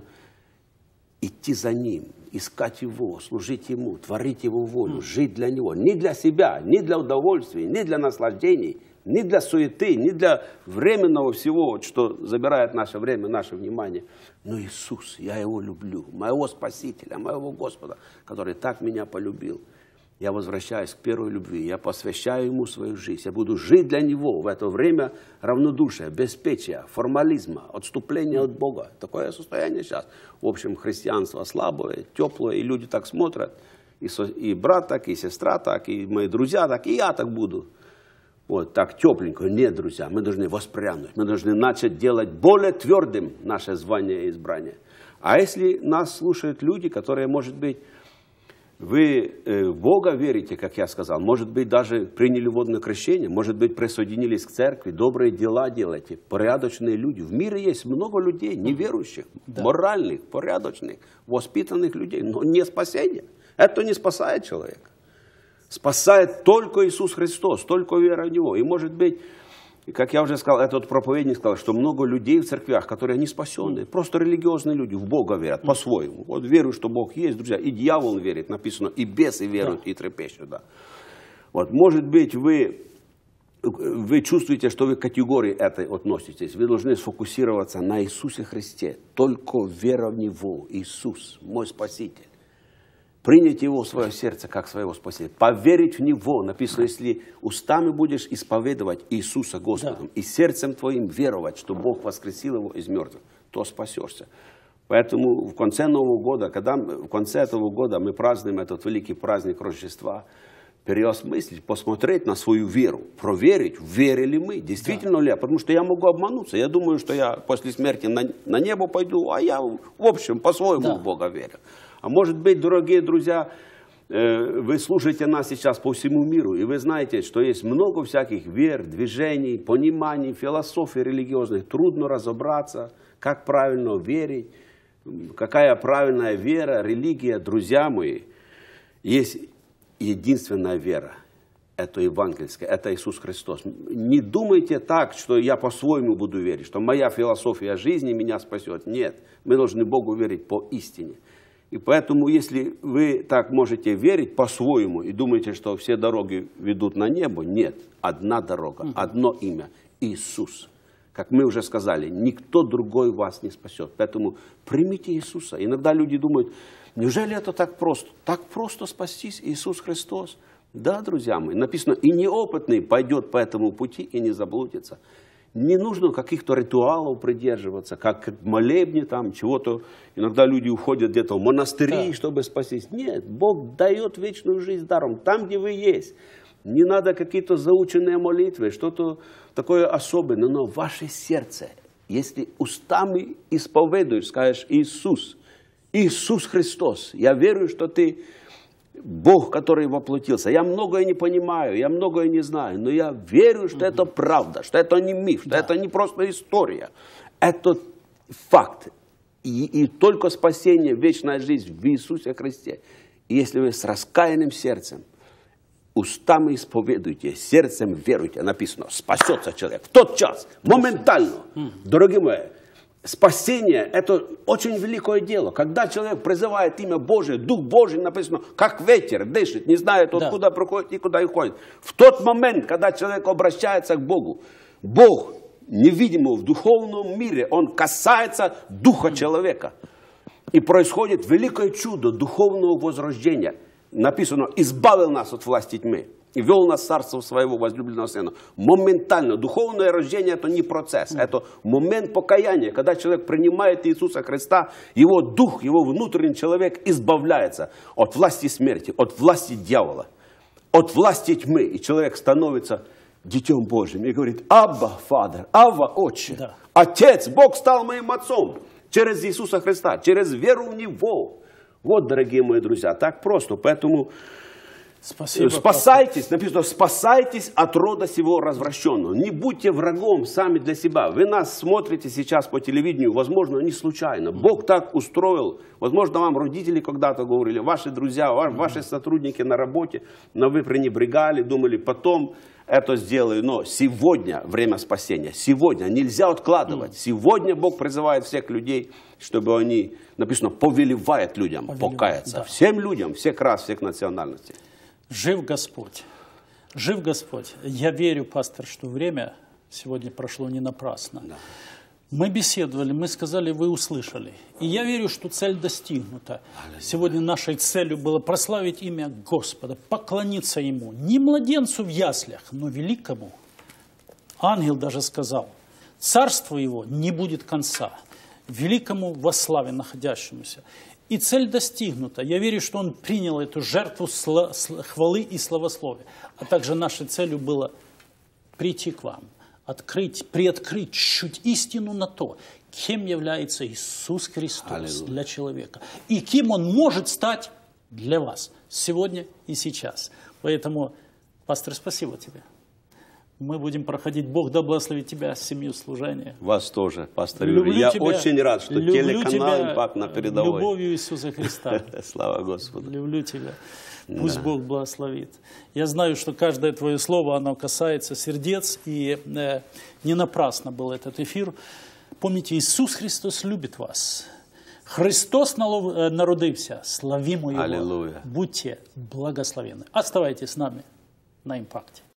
идти за Ним, искать Его, служить Ему, творить Его волю, жить для Него. Не для себя, не для удовольствия, не для наслаждений, не для суеты, не для временного всего, что забирает наше время, наше внимание. Но Иисус, я Его люблю, моего Спасителя, моего Господа, который так меня полюбил. Я возвращаюсь к первой любви, я посвящаю Ему свою жизнь, я буду жить для Него в это время равнодушия, беспечия, формализма, отступления от Бога. Такое состояние сейчас. В общем, христианство слабое, теплое, и люди так смотрят, и брат так, и сестра так, и мои друзья так, и я так буду. Вот так тепленько. Нет, друзья, мы должны воспрянуть, мы должны начать делать более твердым наше звание и избрание. А если нас слушают люди, которые, может быть, вы в Бога верите, как я сказал, может быть, даже приняли водное крещение, может быть, присоединились к церкви, добрые дела делаете, порядочные люди. В мире есть много людей, неверующих, моральных, порядочных, воспитанных людей, но не спасение. Это не спасает человека. Спасает только Иисус Христос, только вера в Него. И может быть, как я уже сказал, этот проповедник сказал, что много людей в церквях, которые не спасенные, просто религиозные люди, в Бога верят по-своему. Вот верую, что Бог есть, друзья, и дьявол верит, написано, и бесы веруют, и трепещут. Да. Вот, может быть, вы чувствуете, что вы к категории этой относитесь. Вы должны сфокусироваться на Иисусе Христе. Только вера в Него, Иисус, мой Спаситель. Принять Его в свое сердце, как своего Спасителя. Поверить в Него. Написано, если устами будешь исповедовать Иисуса Господом, и сердцем твоим веровать, что Бог воскресил Его из мертвых, то спасешься. Поэтому в конце Нового года, когда в конце этого года мы празднуем этот великий праздник Рождества, переосмыслить, посмотреть на свою веру, проверить, верили мы, действительно ли я, потому что я могу обмануться. Я думаю, что я после смерти на небо пойду, а я, в общем, по-своему в Бога верю. А может быть, дорогие друзья, вы слушаете нас сейчас по всему миру, и вы знаете, что есть много всяких вер, движений, пониманий, философий религиозных. Трудно разобраться, как правильно верить, какая правильная вера, религия. Друзья мои, есть единственная вера. Это евангельская, это Иисус Христос. Не думайте так, что я по-своему буду верить, что моя философия жизни меня спасет. Нет, мы должны Богу верить по истине. И поэтому, если вы так можете верить по-своему и думаете, что все дороги ведут на небо, нет. Одна дорога, одно имя – Иисус. Как мы уже сказали, никто другой вас не спасет. Поэтому примите Иисуса. Иногда люди думают, неужели это так просто? Так просто спастись, Иисус Христос? Да, друзья мои, написано, и неопытный пойдет по этому пути и не заблудится. Не нужно каких-то ритуалов придерживаться, как молебни там, чего-то. Иногда люди уходят где-то в монастыри, чтобы спастись. Нет, Бог дает вечную жизнь даром, там, где вы есть. Не надо какие-то заученные молитвы, что-то такое особенное, но ваше сердце, если устами исповедуешь, скажешь, Иисус, Иисус Христос, я верю, что ты Бог, который воплотился. Я многое не понимаю, я многое не знаю, но я верю, что это правда, что это не миф, что это не просто история. Это факт. И только спасение, вечная жизнь в Иисусе Христе. И если вы с раскаянным сердцем, устами исповедуйте, сердцем веруйте, написано, спасется человек в тот час, моментально. Дорогие мои, спасение – это очень великое дело. Когда человек призывает имя Божие, Дух Божий, написано, как ветер, дышит, не знает, откуда приходит и куда уходит. В тот момент, когда человек обращается к Богу, Бог, невидимый в духовном мире, Он касается духа человека. И происходит великое чудо духовного возрождения. Написано, избавил нас от власти тьмы и вел нас в царство своего возлюбленного Сына. Моментально. Духовное рождение – это не процесс. Это момент покаяния. Когда человек принимает Иисуса Христа, его дух, его внутренний человек избавляется от власти смерти, от власти дьявола, от власти тьмы. И человек становится Детем Божьим и говорит, Абба, Фадер, Авва, Отче. Да. Отец, Бог стал моим отцом через Иисуса Христа, через веру в Него. Вот, дорогие мои друзья, так просто. Поэтому спасайтесь, написано, спасайтесь от рода сего развращенного. Не будьте врагом сами для себя. Вы нас смотрите сейчас по телевидению, возможно, не случайно. Бог так устроил. Возможно, вам родители когда-то говорили, ваши друзья, ваши сотрудники на работе, но вы пренебрегали, думали, потом это сделаю. Но сегодня время спасения. Сегодня нельзя откладывать. Сегодня Бог призывает всех людей, чтобы они, написано, повелевает людям покаяться. Да. Всем людям, всех рас, всех национальностей. Жив Господь. Жив Господь. Я верю, пастор, что время сегодня прошло не напрасно. Да. Мы беседовали, мы сказали, вы услышали. И я верю, что цель достигнута. Сегодня нашей целью было прославить имя Господа, поклониться Ему. Не младенцу в яслях, но великому. Ангел даже сказал, царство Его не будет конца. Великому во славе находящемуся. И цель достигнута. Я верю, что Он принял эту жертву хвалы и славословия. А также нашей целью было прийти к вам, приоткрыть чуть истину на то, кем является Иисус Христос для человека. И кем Он может стать для вас сегодня и сейчас. Поэтому, пастор, спасибо тебе. Мы будем проходить. Бог да благословит тебя, семью служения. Вас тоже, пастор Юрий. Я очень рад, что телеканал «Импакт» на передовой. Любовью Иисуса Христа. Слава Господу. Люблю тебя. Пусть Бог благословит. Я знаю, что каждое твое слово, оно касается сердец. И не напрасно был этот эфир. Помните, Иисус Христос любит вас. Христос народився. Славимо Его. Аллилуйя. Будьте благословенны. Оставайтесь с нами на «Импакте».